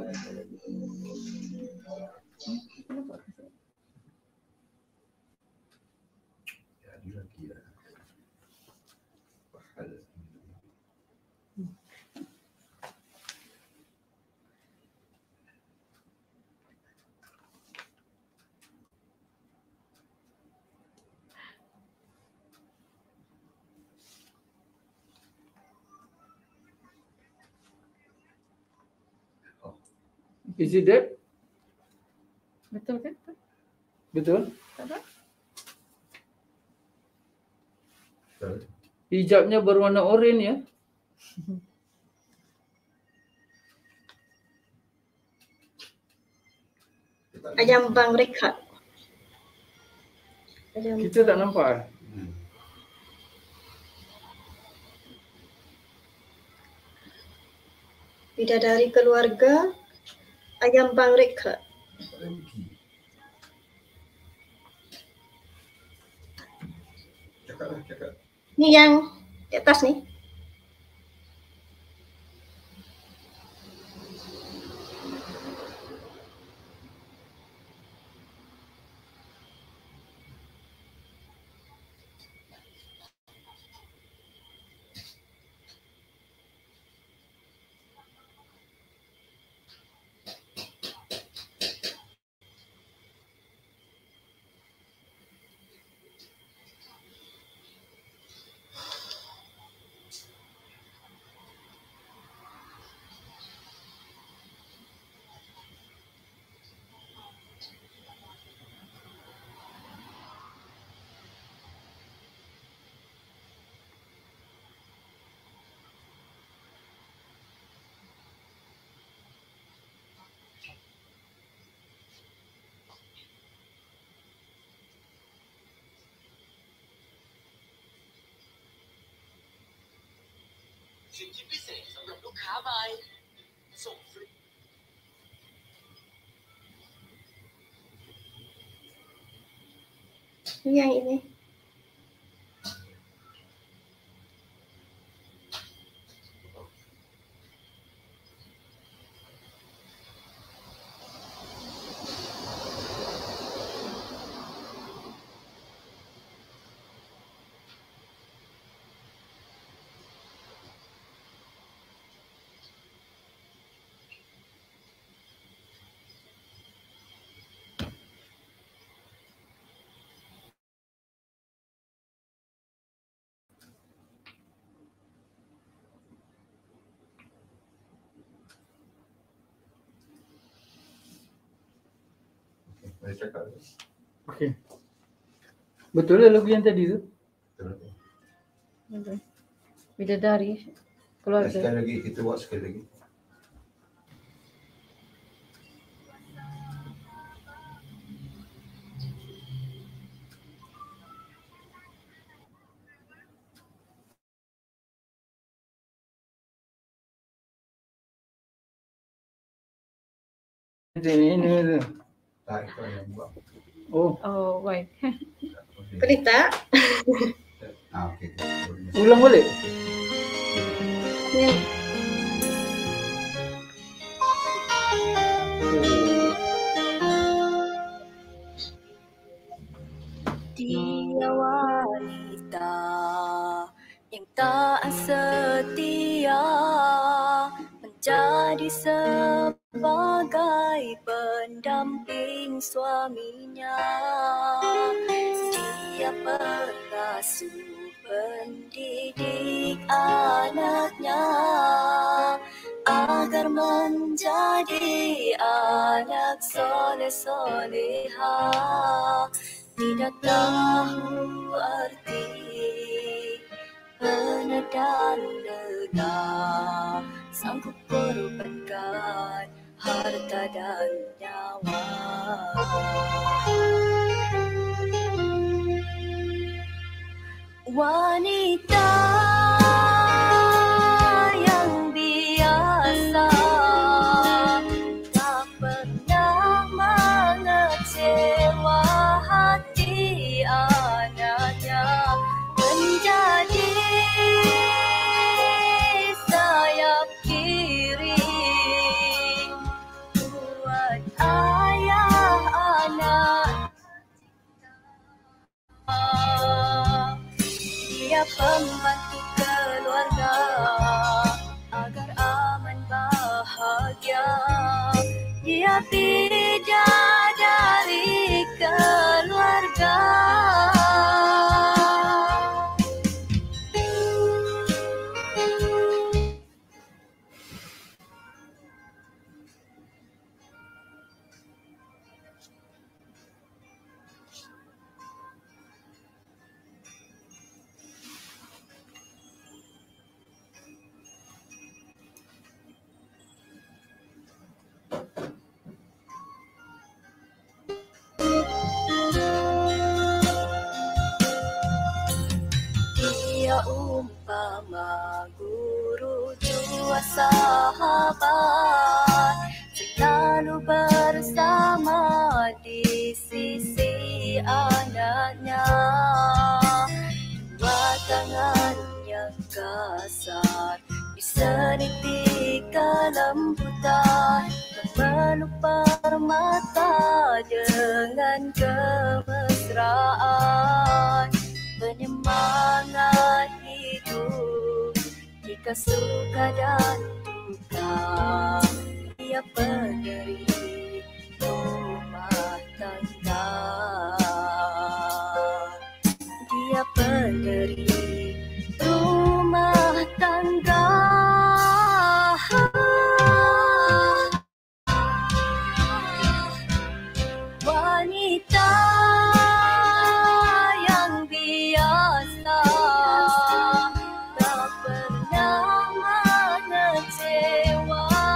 Is it that? Betul kan? Betul? Tak. Hijabnya berwarna oranye ya. Ayam Bang Rekat. Ayam Kita tak nampak. Bidadari Keluarga Ayam Bang Rekat. Cakap lah, cakap. Ni yang di atas ni. Yang ini. Saya cakap. Okey. Betul lah lagu yang tadi tu? Betul. Bidadari keluarga. Sekali lagi, kita buat sekali lagi. Ini ni tu. Tak, itu yang buat. Oh. Oh, baik. Pelita. Ah, okey. Ulang balik. Ya. Dia wanita yang tak setia, menjadi sebagai pendamping suaminya. Dia pengasuh pendidik anaknya agar menjadi anak soleh-soleha. Tidak tahu arti pena dan lega, sanggup korbankan harta dan nyawa. Wanita yang biasa tak pernah mengecewa hati anaknya, menjadi sayap kiri buat ayah anak. Dia pembantu keluarga agar aman bahagia. Dia bidadari keluarga. Dia umpama guru jua sahabat, selalu bersama di sisi anaknya. Dua tangan yang kasar diseliti kelembutan, memeluk permata dengan kemesraan. Penyemangat hidup jika suka dan duka. Dia penderi rumah tangga. Dia penderi rumah tangga. Wanita yang biasa tak pernah mengecewa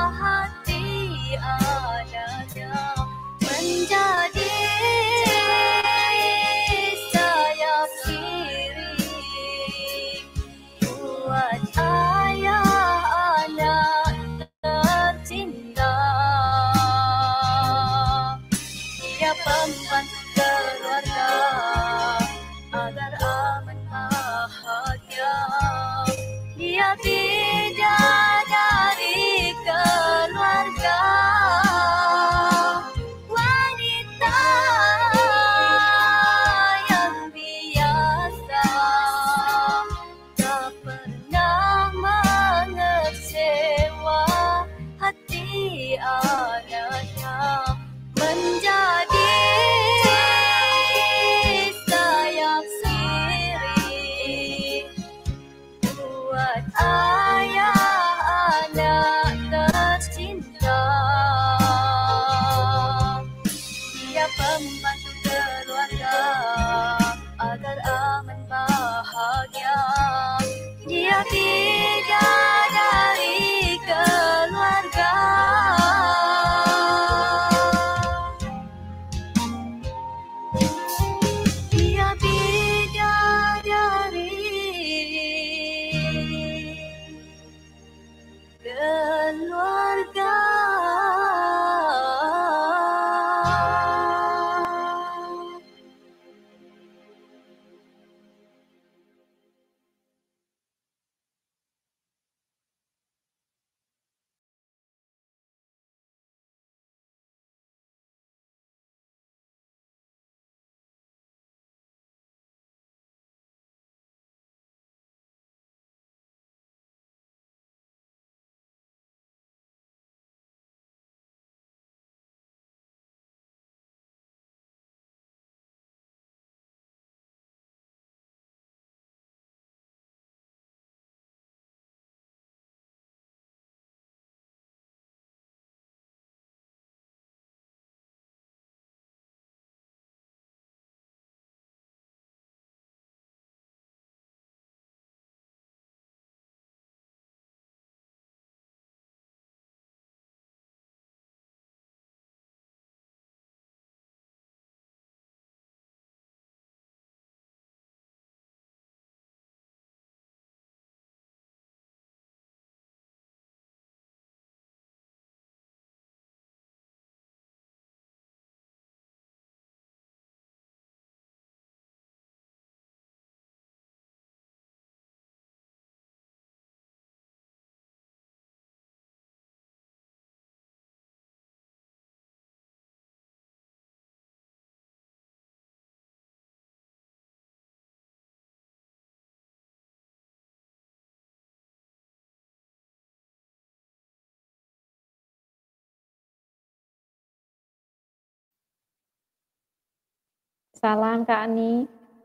Salam Kak Ani.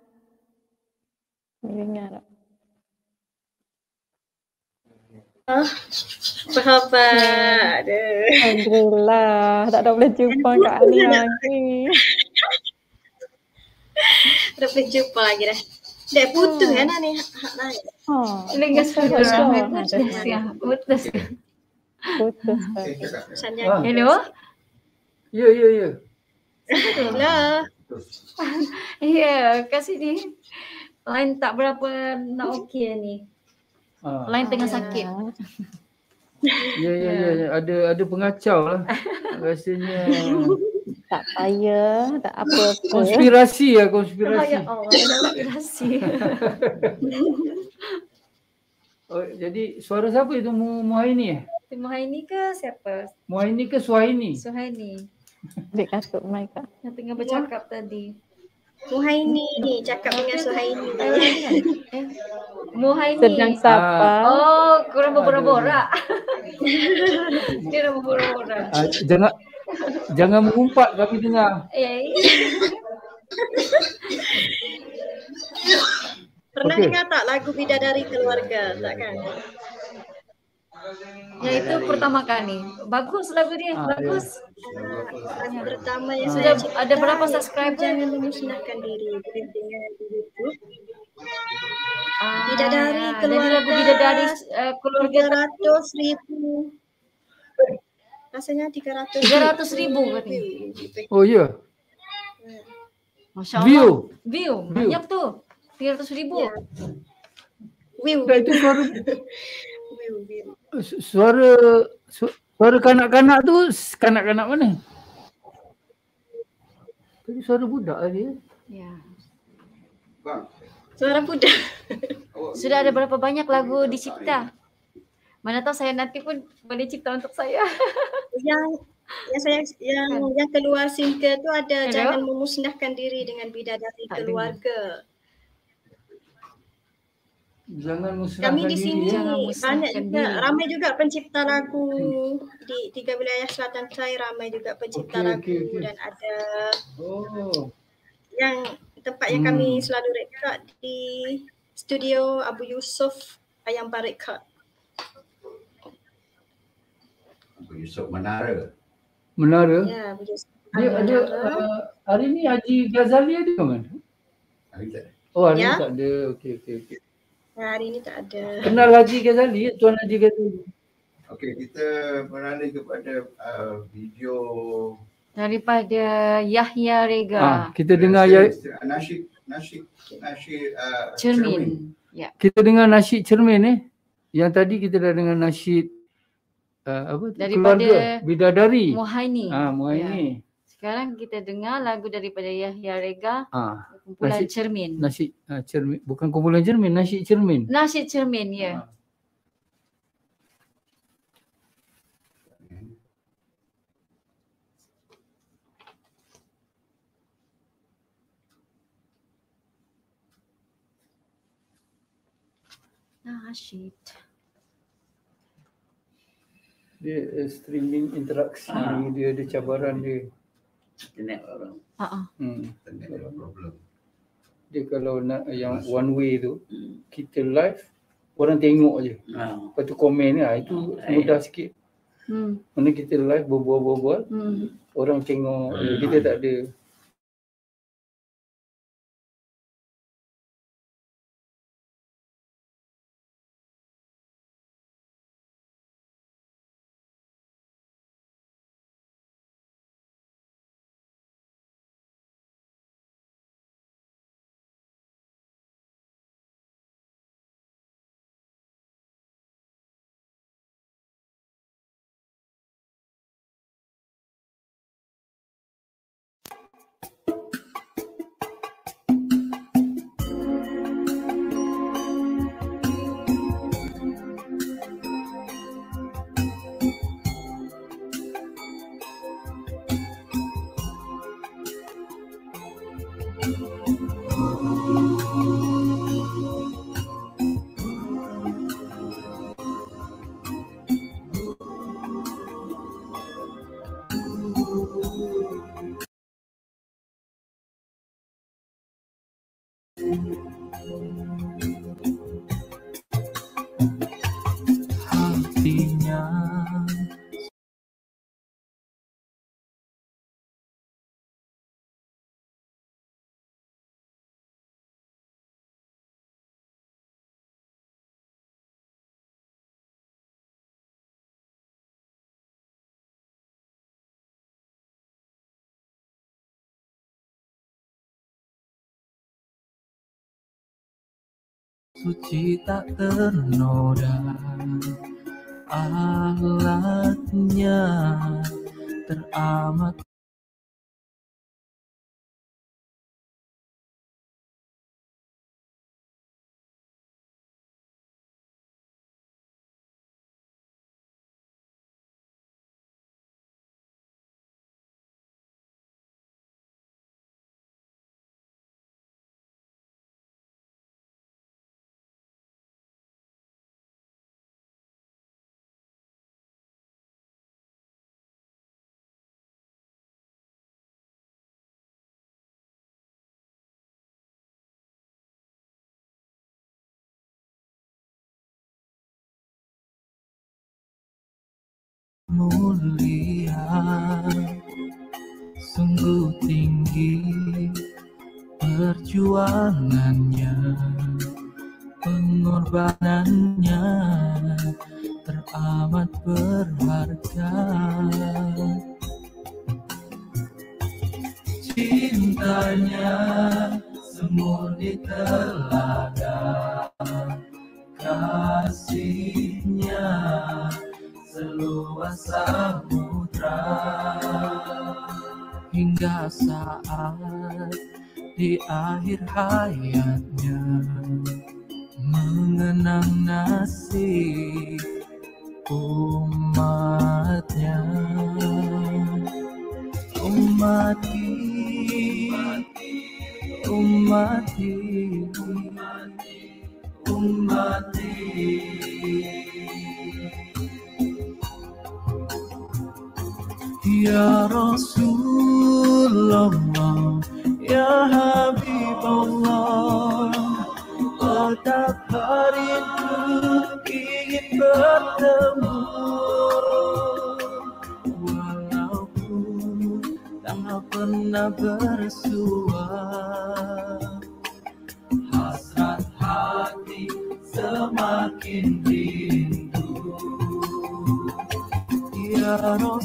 Dengar. Oh, sahabat. Alhamdulillah, tak ada boleh jumpa Kak Ani lagi. Dah boleh jumpa lagi dah. Dah putus kan ni hak lain. Oh, Lagi sudah ramai putus ya. Putus. Putus. Sanjang. Hello. Ya, ya, ya. Hello. Ya, kasih ni. Line tak berapa nak okey ni. Ah. Line tengah sakit. Ya, ya, ya, ya. Ada ada pengacau lah. Rasanya Tak payah, tak apa-apa. konspirasi ya, konspirasi. Ya Allah, konspirasi. Oh, jadi suara siapa itu? Mu Muhaini eh? Muhaini ke siapa? Muhaini ke Suhaini? Suhaini. Dek katuk mic Kak. Yang tengah bercakap tadi. Muhaini ni cakap dengan Suhaini. Eh, Muhaini. Sedang sapa. Oh, kurang berbora-bora. Dia dah berbora-bora. Ah, jangan jangan mengumpat kami dengar. Eh. Pernah Okey. dengar tak lagu Bidadari Keluarga? Tak kan? Ya itu pertama kali. Bagus lagu dia, Ah, bagus. Lagu pertama yang Sudah saya cipta. ada berapa subscriber? Jangan memusnahkan diri. Boleh dengar di YouTube. Ah, Bidadari jadi Keluarga. lagu Bidadari uh, Keluarga tiga ratus ribu. Rasanya tiga ratus tiga ratus ribu katanya. Oh ya. Masya Allah. View. View. Banyak tu. tiga ratus ribu. View. Dah itu suara View, view. su- suara su- suara kanak-kanak tu kanak-kanak mana? Tadi suara budak tadi. Ya. Bang, Suara budak. Sudah ada berapa banyak lagu dicipta? Mana tahu saya nanti pun boleh cipta untuk saya. yang yang saya yang yang keluar single tu ada Hello? jangan memusnahkan diri dengan Bidadari Tak Keluarga. Jangan musnahkan Kami di diri, sini ya. banyak juga, diri. ramai juga pencipta lagu di tiga wilayah selatan saya, ramai juga pencipta Okey, lagu okey, okey. dan ada Oh. yang tempat yang Hmm. kami selalu rekod di studio Abu Yusuf Ayam Barekod. Abu Yusuf Menara. Menara. Ya, Abu Yusuf. Dia ada uh, hari ni Haji Ghazali ada ke mana? Hari tak ada. Oh hari Ya. ni tak ada. Okey okey okey. Ya, hari ni tak ada. Kenal Haji Ghazali, Tuan Haji Ghazali. Okey, kita beralih kepada uh, video Daripada Yahya Rega. Ah, kita dengar ya, nasyid nasyid nasyid uh, Cermin. Ya. kita dengar nasyid cermin eh. Yang tadi kita dah dengar nasyid uh, apa tu? Daripada Keluarga Bidadari. Muhaini. Ah, Muhaini. Ya. Sekarang kita dengar lagu daripada Yahya Rega, Ah, kumpulan nasyid Cermin. Nasyid uh, cermin, bukan kumpulan cermin, nasyid cermin. Nasyid Cermin, ya. Nasyid. Dia uh, streaming interaksi, Ah. dia ada cabaran dia. Internet orang. Ha ah. Hmm. Internet ada problem. Dia kalau nak yang one way tu, kita live, orang tengok je. Ah. Lepas tu komen ni, ah, itu Ah, mudah sikit. Hmm. Mana kita live berbual-bual, Hmm. orang tengok, Hmm. kita tak ada suci tak ternoda, alatnya teramat mulia, sungguh tinggi perjuangannya, pengorbanannya teramat berharga. Cintanya semurni telaga, kasihnya seluas samudra, hingga saat di akhir hayatnya mengenang nasib umatnya. Umati, umati, umati. Ya Rasulullah, ya Habibullah, betapa rindu ingin bertemu, walaupun tak pernah bersua. Hasrat hati semakin rindu. Ya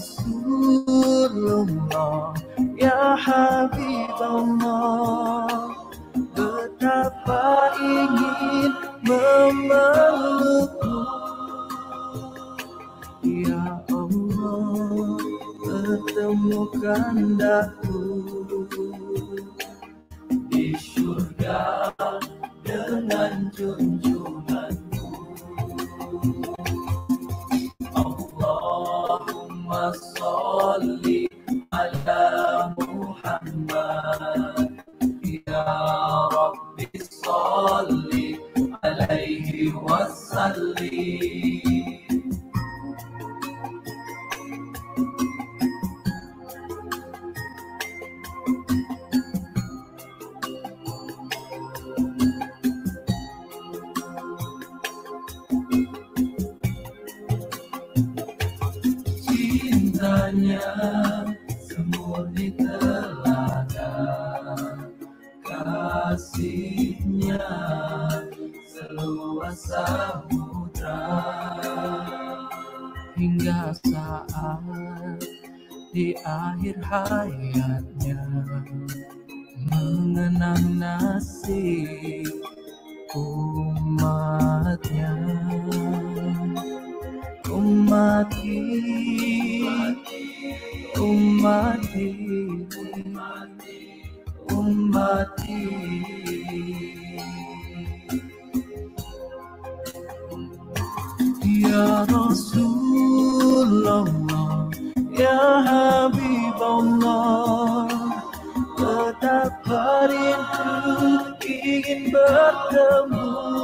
Rasulullah, ya Habibullah, betapa ingin memelukmu. Ya Allah, pertemukan daku di surga dengan junjunganmu. Allahumma sholli ala Muhammad, ya Rabbi sholli alaihi wasallim. Cintanya semurni telaga, kasihnya seluas samudra, hingga saat di akhir hayatnya mengenang nasib umatnya. Umati, umati, umati. Ya Rasulullah, ya Habibullah, betapa rindu ingin bertemu,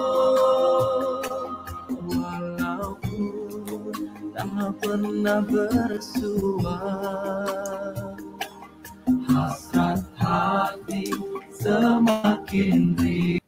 tak pernah bersua. Hasrat hati semakin rindu.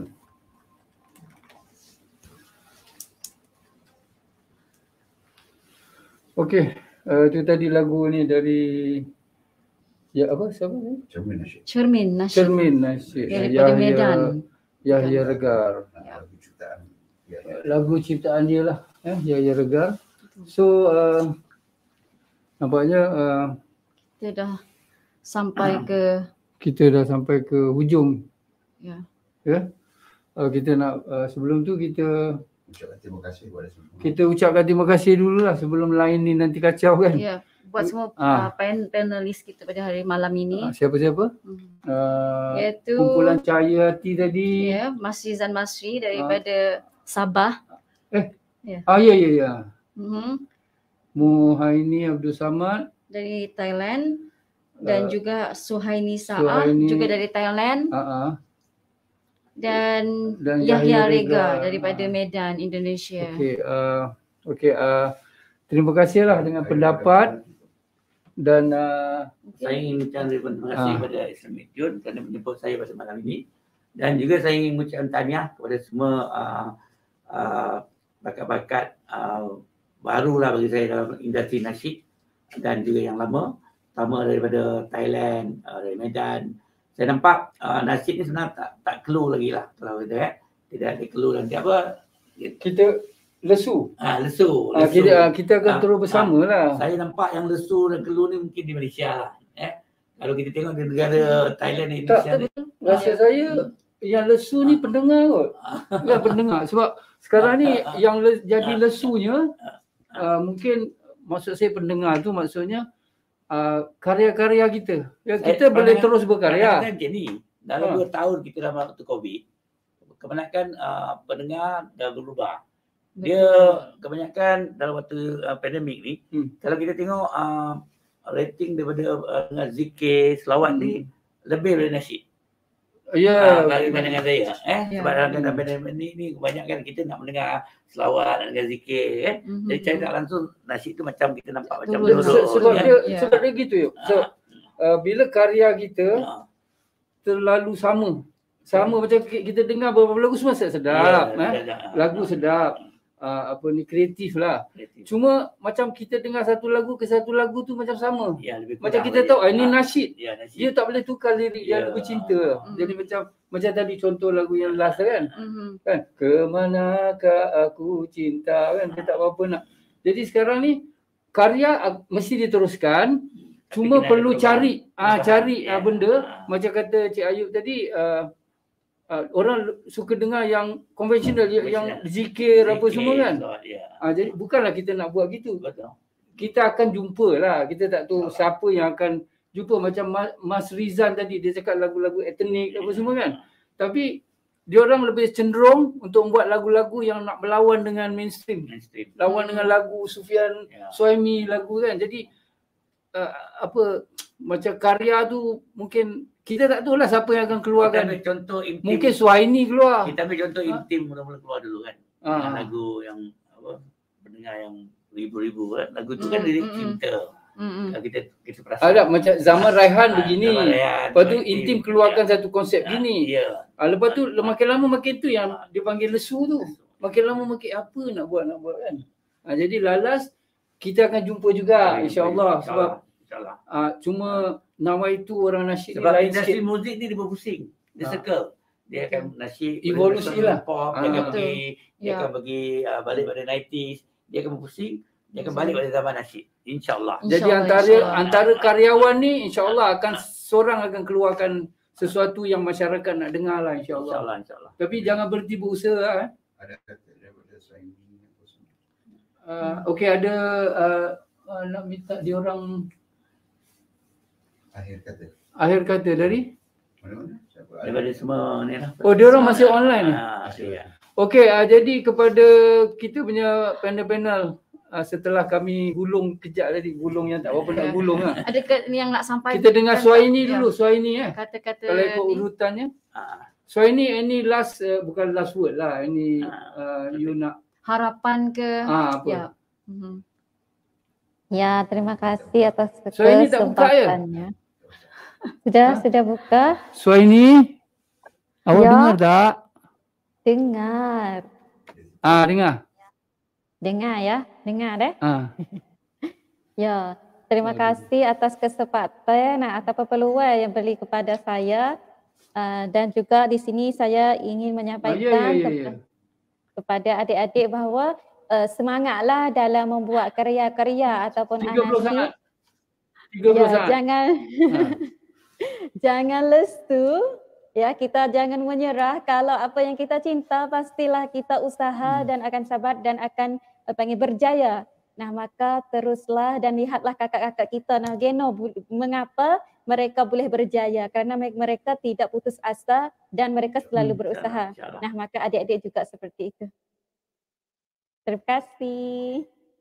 Okey, uh, itu tadi lagu ni dari ya apa siapa ni? Cermin Nasyid. Cermin Nasyid. Cermin Nasyid. Daripada Medan. Yahya Regar. Lagu ciptaan. Lagu ciptaan dia lah, eh, Yahya Regar. So uh, nampaknya uh, kita dah sampai ke kita dah sampai ke hujung. ya. Ya. uh, kita nak uh, sebelum tu kita ucapkan terima kasih kepada semua. Kita ucapkan terima kasih dululah sebelum lain ni nanti kacau kan. Ya, buat semua Ah. uh, pen panelis kita pada hari malam ini. Uh, siapa-siapa? Hmm. Uh, Iaitu kumpulan Cahaya Hati tadi. ya, Mas Rizan Masri daripada Sabah. Eh. Ya. Ah ya ya ya. Mhm. Muhaini Abdul Samad Dari Thailand dan Uh, juga Suhaini Saah Suhaini. juga dari Thailand. uh, uh, Dan, Dan Yahya Yahya Rega Rega. daripada Medan, Indonesia. Okey, uh, okey uh, terima kasihlah dengan pendapat dan uh, Saya ingin mengucapkan terima kasih Ah. kepada Islamic Tune kerana menjemput saya pada malam ini. Dan juga saya ingin mengucapkan tahniah kepada semua uh, uh, bakat-bakat uh, barulah bagi saya dalam industri nasyid dan juga yang lama. Pertama daripada Thailand, uh, dari Medan. Saya nampak uh, nasyid ni sebenarnya tak, tak clue lagi lah. Kalau kita eh. Tidak ada clue nanti apa. kita lesu. Ah, lesu. Ah, lesu. kita ah, kita akan Ah, terus bersama ah, lah. Saya nampak yang lesu dan clue ni mungkin di Malaysia lah. Eh. Kalau kita tengok di negara Thailand dan Indonesia ni. Rasa saya yang lesu ni pendengar kot. Ya pendengar sebab sekarang ni yang le, jadi lesunya uh, mungkin maksud saya pendengar tu maksudnya uh, karya-karya kita. Ya, kita Eh, boleh pandangan- terus berkarya. pandangan macam ni. Dalam Ha. dua tahun kita dalam waktu Covid, kebanyakan uh, pendengar dah berubah. Dia kebanyakan dalam waktu uh, pandemik ni, Hmm. kalau kita tengok uh, rating daripada uh, dengan zikir, selawat ni lebih daripada nasyid. Ya. Ah, bagi pandangan saya eh Ya. sebab dalam keadaan pandemik ni, ni kebanyakan kita nak mendengar selawat, nak dengar zikir kan. Mhm. Jadi saya tak langsung nasyid tu macam kita nampak macam Turun. duduk. Se- sebab kan? dia Ya. sebab dia gitu yuk. So, uh, bila karya kita terlalu sama. Sama macam ki- kita dengar beberapa lagu semua sedap, Ya, eh. sedap. Lagu sedap. Uh, apa ni kreatif lah. Kreatif. Cuma macam kita dengar satu lagu ke satu lagu tu macam sama. Ya, lebih Macam kurang kita lagi. tahu ah, ini Ah, nasyid. Ya, nasyid. Dia tak boleh tukar lirik Ya. yang lagu cinta. Jadi macam macam tadi contoh lagu yang last kan. Mhm. Kan kemanakah aku cinta kan dia tak apa-apa nak. Jadi sekarang ni karya ah, mesti diteruskan. Cuma kena perlu ada cari ah perubahan. cari Ya. ah, benda macam kata Cik Ayub tadi ah, ah, orang suka dengar yang konvensional yang, yang zikir apa Zikir, semua kan. selawat, ya. Ah, jadi bukanlah kita nak buat gitu. Betul. Kita akan jumpa lah. Kita tak tahu siapa yang akan jumpa macam Mas, Mas Rizan tadi dia cakap lagu-lagu etnik apa semua kan. Tapi dia orang lebih cenderung untuk membuat lagu-lagu yang nak melawan dengan mainstream. Mainstream. Lawan dengan lagu Sufian Ya. Suhaimi lagu kan. Jadi uh, apa macam karya tu mungkin kita tak tahu lah siapa yang akan Kita keluarkan. ambil contoh intim. Mungkin Suhaimi keluar. Kita ambil contoh intim mula-mula keluar dulu kan. Ah. Dengan lagu yang apa pendengar yang ribu-ribu kan. Lagu tu kan Mm, lirik mm, mm. cinta. Mhm. Kalau kita kita perasan. Ada macam zaman Raihan Ah, begini. zaman Raihan, Lepas tu Intim. Intim keluarkan satu konsep Ah, gini. Ya. Ah, lepas tu makin lama makin tu yang dia panggil lesu tu. Makin lama makin apa nak buat nak buat kan. Ah, jadi lalas kita akan jumpa juga insya-Allah sebab insya-Allah. ah, cuma nawai itu orang nasyid ni Sebab lain industri sikit. muzik ni dia berpusing. Dia Ah. circle. Dia akan nasyid Evolusi pada lah. pop, Ah. dia akan Betul. pergi dia Ya. akan pergi uh, balik pada nineties, dia akan berpusing, dia akan Betul. balik pada zaman nasyid. Insya-Allah. Jadi InsyaAllah, antara insyaAllah. antara karyawan ni insya-Allah akan seorang akan keluarkan sesuatu yang masyarakat nak dengar lah insya-Allah. Insya-Allah, insya-Allah. Tapi jangan berhenti berusaha eh. Ada kata daripada Suhaimi apa semua. Uh, okey ada uh, uh, nak minta dia orang Akhir kata. akhir kata dari Mana-mana? Siapa? Daripada semua ni lah. Oh dia orang masih online ni. Ah, ya. Okey, uh, jadi kepada kita punya panel-panel uh, setelah kami gulung kejap tadi, gulung yang tak apa nak gulung lah. Ada ke, yang nak sampai Kita dengar Suhaini dulu, Suhaini eh. Kata-kata Kalau ikut ni. urutannya. Ah, Suhaini ini last uh, bukan last word lah. Ini uh, you nak harapan ke ah apa? ya. Mhm. Ya, terima kasih atas Suhaini tak buka ya? kesempatannya. Sudah, sudah buka? Suhaini awak Ya. dengar tak? Dengar. Ah dengar. Dengar ya, dengar deh. Ah. Ya, terima kasih atas kesempatan atau peluang yang beri kepada saya. Uh, dan juga di sini saya ingin Ah, menyampaikan ya ya ya ya. kepa- kepada adik-adik bahawa uh, semangatlah dalam membuat karya-karya ataupun tiga puluh anasi. saat. tiga puluh Ya, saat. jangan Ah. jangan lesu Ya, kita jangan menyerah. Kalau apa yang kita cinta, pastilah kita usaha dan akan sabar dan akan eh, panggil berjaya. Nah, maka teruslah dan lihatlah kakak-kakak kita. Nah, Geno, bu- mengapa mereka boleh berjaya? Karena me- mereka tidak putus asa dan mereka selalu berusaha. Nah, maka adik-adik juga seperti itu. Terima kasih.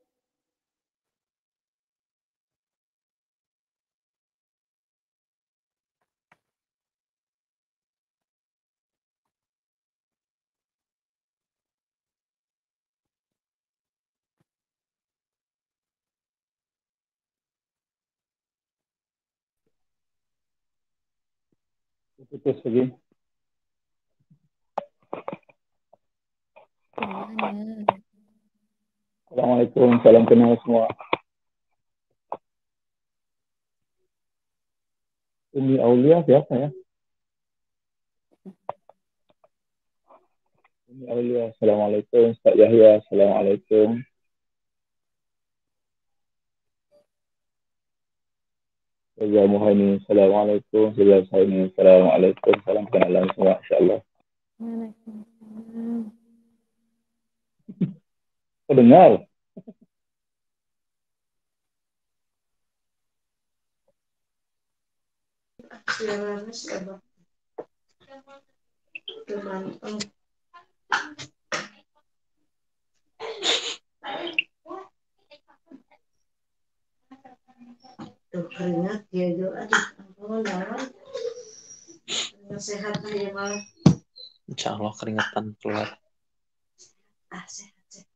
Putus lagi. Assalamualaikum, salam kenal semua. Ini Aulia siapa ya? Ini Aulia, Assalamualaikum. Ustaz Yahya, Assalamualaikum. Reza Muhaini, Assalamualaikum. Reza Muhaini, Assalamualaikum. Salam kenalan semua, insyaAllah. Kau dengar? Tuh keringat dia juga aduh ampun lawan keringat sehat dia malah Insya Allah keringetan keluar. ah sehat sehat.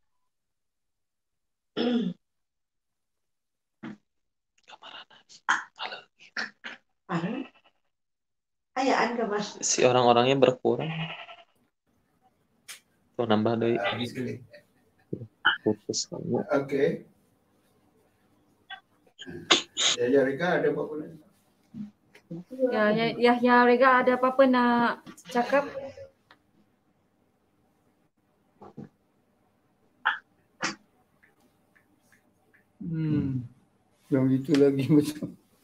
Halo. Ada ayaan ke mas Si orang-orangnya berkurang. Tuh nambah dari putus kamu. Oke. Ya, ya Rika ada apa-apa lagi? Ya, ya, ya, ya Rega ada apa-apa nak cakap? Hmm. Yang itu lagi macam.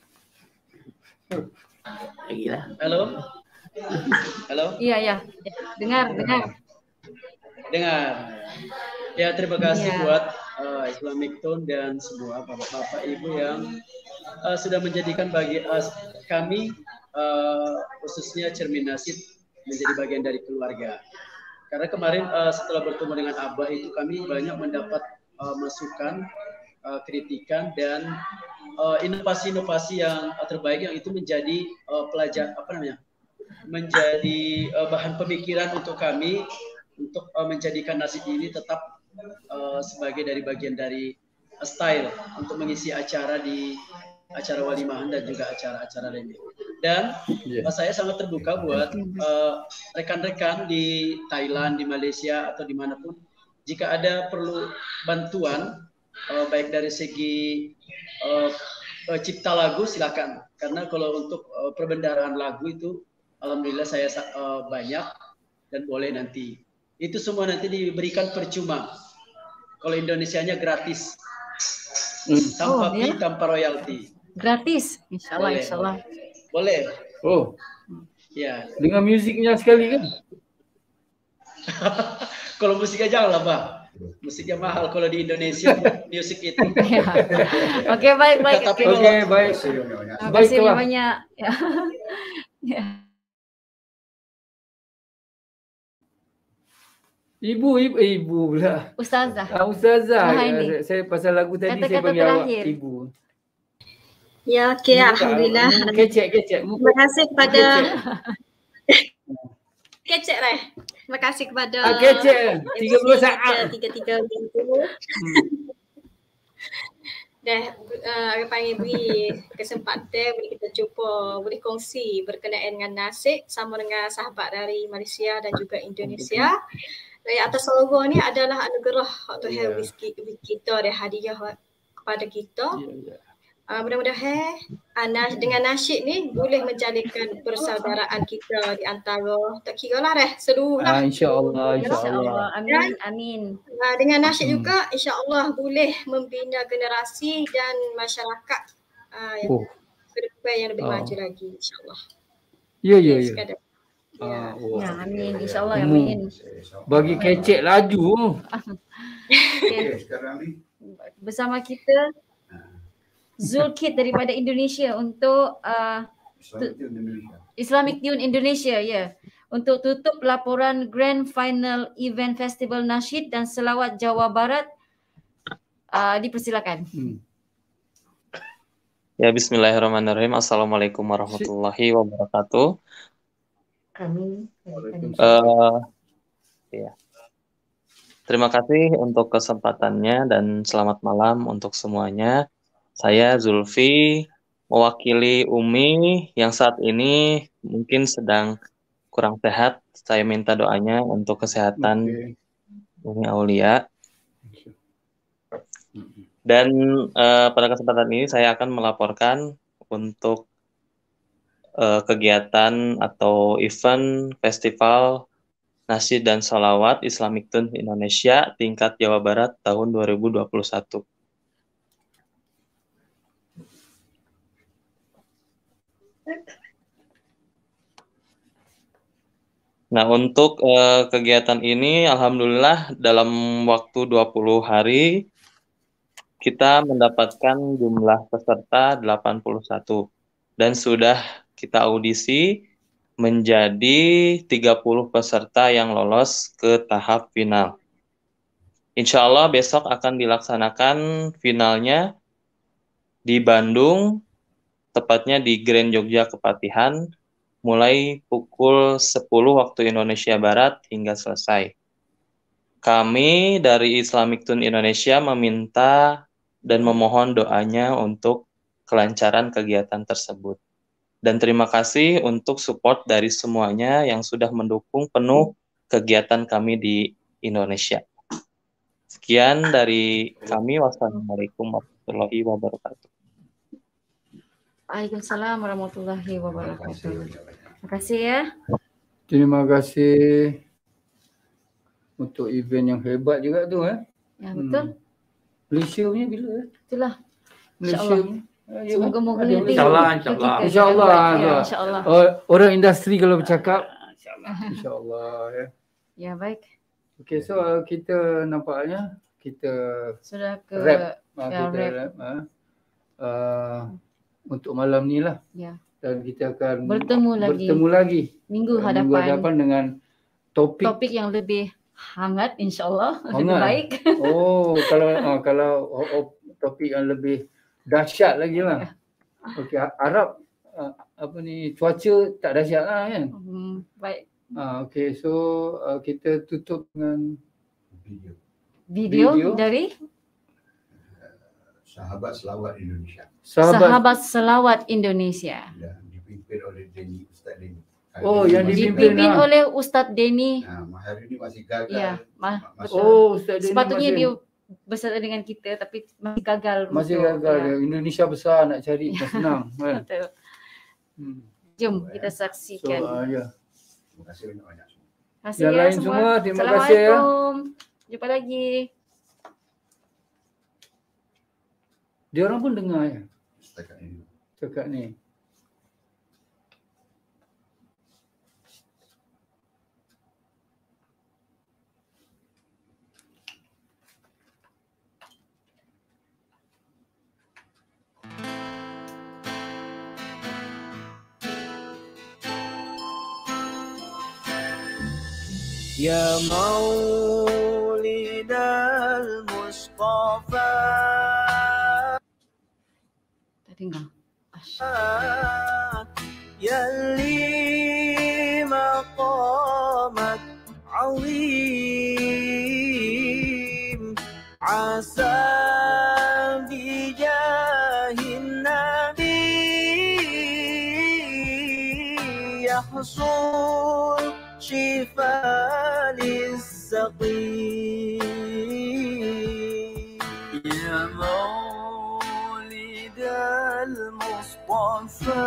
Lagi lah. Halo. Halo. Iya, ya. Ya, dengar, dengar. Dengar. Ya, terima kasih Ya. buat uh, Islamic Tone dan semua bapak-bapak ibu yang uh, sudah menjadikan bagi uh, kami uh, khususnya Cermin Nasib menjadi bagian dari keluarga. Karena kemarin uh, setelah bertemu dengan Abah itu kami banyak mendapat uh, masukan, uh, kritikan dan uh, inovasi-inovasi yang uh, terbaik yang itu menjadi uh, pelajar apa namanya? menjadi uh, bahan pemikiran untuk kami untuk uh, menjadikan nasib ini tetap Uh, sebagai dari bagian dari uh, style untuk mengisi acara di acara walimahan dan juga acara-acara lainnya. Dan Yeah. uh, saya sangat terbuka buat uh, rekan-rekan di Thailand, di Malaysia atau dimanapun jika ada perlu bantuan uh, baik dari segi uh, uh, cipta lagu silakan. Karena kalau untuk uh, perbendaharaan lagu itu alhamdulillah saya uh, banyak dan boleh nanti. Itu semua nanti diberikan percuma. Kalau Indonesianya gratis, tanpa Oh, fee, ya? tanpa royalti. Gratis, insya Allah, Boleh. insya Allah. Boleh. Oh, Ya. dengan musiknya sekali kan? Kalau musiknya janganlah, Pak. Musiknya mahal kalau di Indonesia musik itu. Oke, baik, baik. Tapi Oke, kalau- baik. Terima Baik, kasih Kak. banyak. Ya. Ya. Ibu, ibu, ibu pula. Ustazah. Ah, Ustazah. Suhaini. Ya, saya pasal lagu tadi saya Kata-kata panggil awak terakhir. ibu. Ya, okey, Muka- alhamdulillah. mu- Kecek, kecek. Muka- Terima kasih kepada Kecek. kecek Reh. Terima kasih kepada Ah, kecek. tiga puluh M C saat. kita tiga-tiga minggu. Dah uh, apa panggil beri kesempatan boleh kita jumpa, boleh kongsi berkenaan dengan nasib sama dengan sahabat dari Malaysia dan juga Indonesia. Dari atas logo ni adalah anugerah atau Ya. yeah. kita ada hadiah kepada kita. Ya, ya. Uh, mudah-mudahan uh, nas- dengan nasyid ni boleh menjalinkan persaudaraan kita di antara tak kira lah Reh, seluruh lah. Ah, InsyaAllah, Insya Allah. insyaAllah. Amin, amin. Uh, dengan nasyid Hmm. juga insya-Allah boleh membina generasi dan masyarakat uh, yang Oh. ke depan yang lebih Oh. maju lagi insya-Allah. Ya, ya, ya. Sekadar. Ah, oh. Ya, amin. InsyaAllah, Hmm. amin. Bagi kecek laju. Okay. Sekarang ni Bersama kita Zulkid daripada Indonesia untuk uh, Islamic Tune Indonesia. Islamic Tune Indonesia, ya. Yeah. Untuk tutup laporan Grand Final Event Festival Nasyid dan Selawat Jawa Barat, uh, dipersilakan. Hmm. Ya, bismillahirrahmanirrahim. Assalamualaikum warahmatullahi wabarakatuh. Amin. Uh, ya. Terima kasih untuk kesempatannya dan selamat malam untuk semuanya. Saya Zulfi, mewakili Umi yang saat ini mungkin sedang kurang sehat. Saya minta doanya untuk kesehatan Okay. Umi Aulia. Dan uh, pada kesempatan ini saya akan melaporkan untuk uh, kegiatan atau event festival Nasyid dan Sholawat Islamic Tune Indonesia tingkat Jawa Barat tahun dua ribu dua puluh satu. Nah, untuk uh, kegiatan ini alhamdulillah dalam waktu dua puluh hari kita mendapatkan jumlah peserta delapan puluh satu dan sudah kita audisi menjadi tiga puluh peserta yang lolos ke tahap final. Insya Allah besok akan dilaksanakan finalnya di Bandung, tepatnya di Grand Jogja Kepatihan, mulai pukul sepuluh waktu Indonesia Barat hingga selesai. Kami dari Islamic Tune Indonesia meminta dan memohon doanya untuk kelancaran kegiatan tersebut. Dan terima kasih untuk support dari semuanya yang sudah mendukung penuh kegiatan kami di Indonesia. Sekian dari kami. Wassalamualaikum warahmatullahi wabarakatuh. Waalaikumsalam warahmatullahi wabarakatuh. Terima kasih ya. Terima kasih untuk event yang hebat juga tu eh. Ya, betul. Hmm. Malaysia punya bila eh? Itulah. Malaysia InsyaAllah. punya. Semoga-moga Ada nanti InsyaAllah, kita insyaAllah. akan InsyaAllah. buat, ya, Ya, InsyaAllah. Oh, orang industri kalau bercakap InsyaAllah ya. Ya, baik. Okay, so uh, kita nampaknya kita Sudah ke rap, uh, ya, kita rap. rap uh, uh, untuk malam ni lah. Ya. Dan kita akan Bertemu lagi. bertemu lagi Minggu uh, hadapan. minggu hadapan dengan topik Topik yang lebih hangat, insyaAllah. Lebih hangat. baik. Oh, kalau uh, kalau oh, oh, topik yang lebih dahsyat lagi lah. Okey, Arab uh, apa ni, cuaca tak dahsyat lah kan. Hmm, baik. Ah, okey, so uh, kita tutup dengan Video. Video, Video. dari Sahabat Selawat Indonesia. sahabat. Sahabat Selawat Indonesia. Ya, dipimpin oleh Denny, Ustaz Denny. Hari Oh, ini yang masih dipimpin Dipimpin lah. oleh Ustaz Denny. Nah, hari ini masih gagal. Ya, ma- Masuk. betul. Oh, Ustaz Denny Sepatutnya masih, dia bersama dengan kita tapi masih gagal. masih untuk- gagal. ya. Indonesia besar nak cari tak senang kan. Betul. Hmm. Jom kita So, saksikan. uh, ya. Terima kasih banyak-banyak. Terima kasih Yang ya lain semua. semua, terima kasih ya. Assalamualaikum. Jumpa lagi. Dia orang pun dengar ya Setakat ini. cakap ni. يا مولد المصطفى Dengar. يلي مقامك عظيم عسى بجاه النبي يحصل شفاء للسقيم يا مولد المصطفى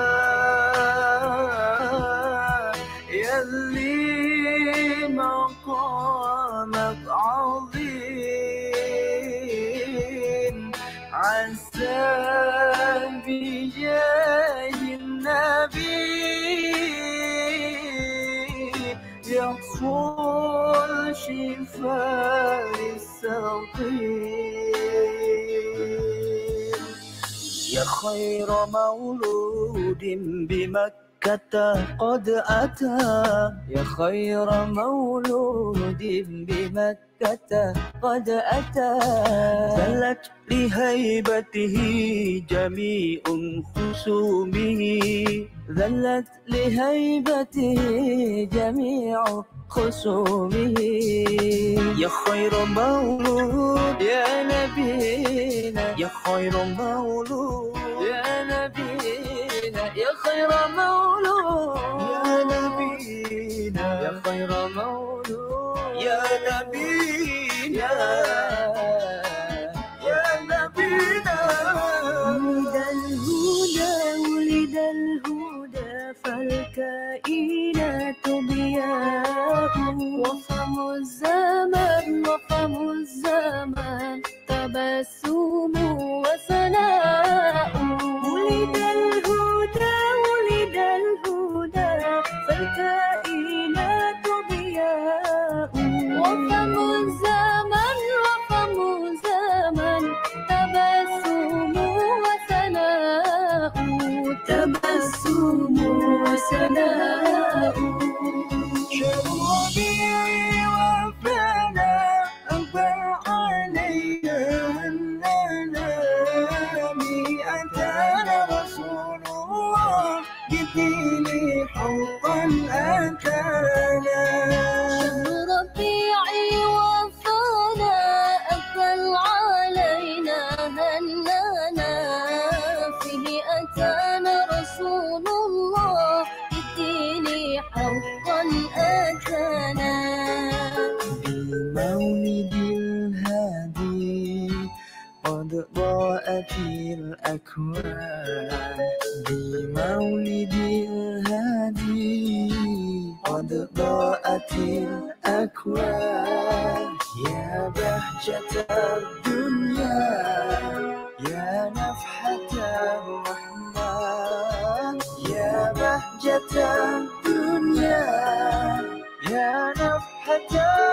يلي مقامك عظيم عسى بجاه النبي شفاء السقيم يا خير مولود بمكة قد أتى يا خير مولود بمكة قد أتى ذلت لهيبته جميع خصومه ذلت لهيبته جميع خصومه يا خير مولود يا نبينا يا خير مولود يا نبينا يا خير مولود يا نبينا يا خير مولود يا نبينا يا نبينا ولد الهدى ولد الهدى فالكائنات ضياء وفم الزمان وفم الزمان تبسم وسناء ولد الهدى ولد الهدى فالكائنات ضياء وفم الزمان وفم الزمان تبسم وسناء تبسم وسناء شربي وفانا أنبع علينا النانامي أتانا رسول الله بالدين حقا أتانا شهر ربيعي وفانا أقبل علينا هنانا فيه أتانا رسول الله بالدين حقا أتانا بمولد الهادي قد ضاءت الأكوان بمولد الهادي قد ضاءت الأكوان يا بهجة الدنيا يا نفحة الرحمن يا بهجة الدنيا يا نفحة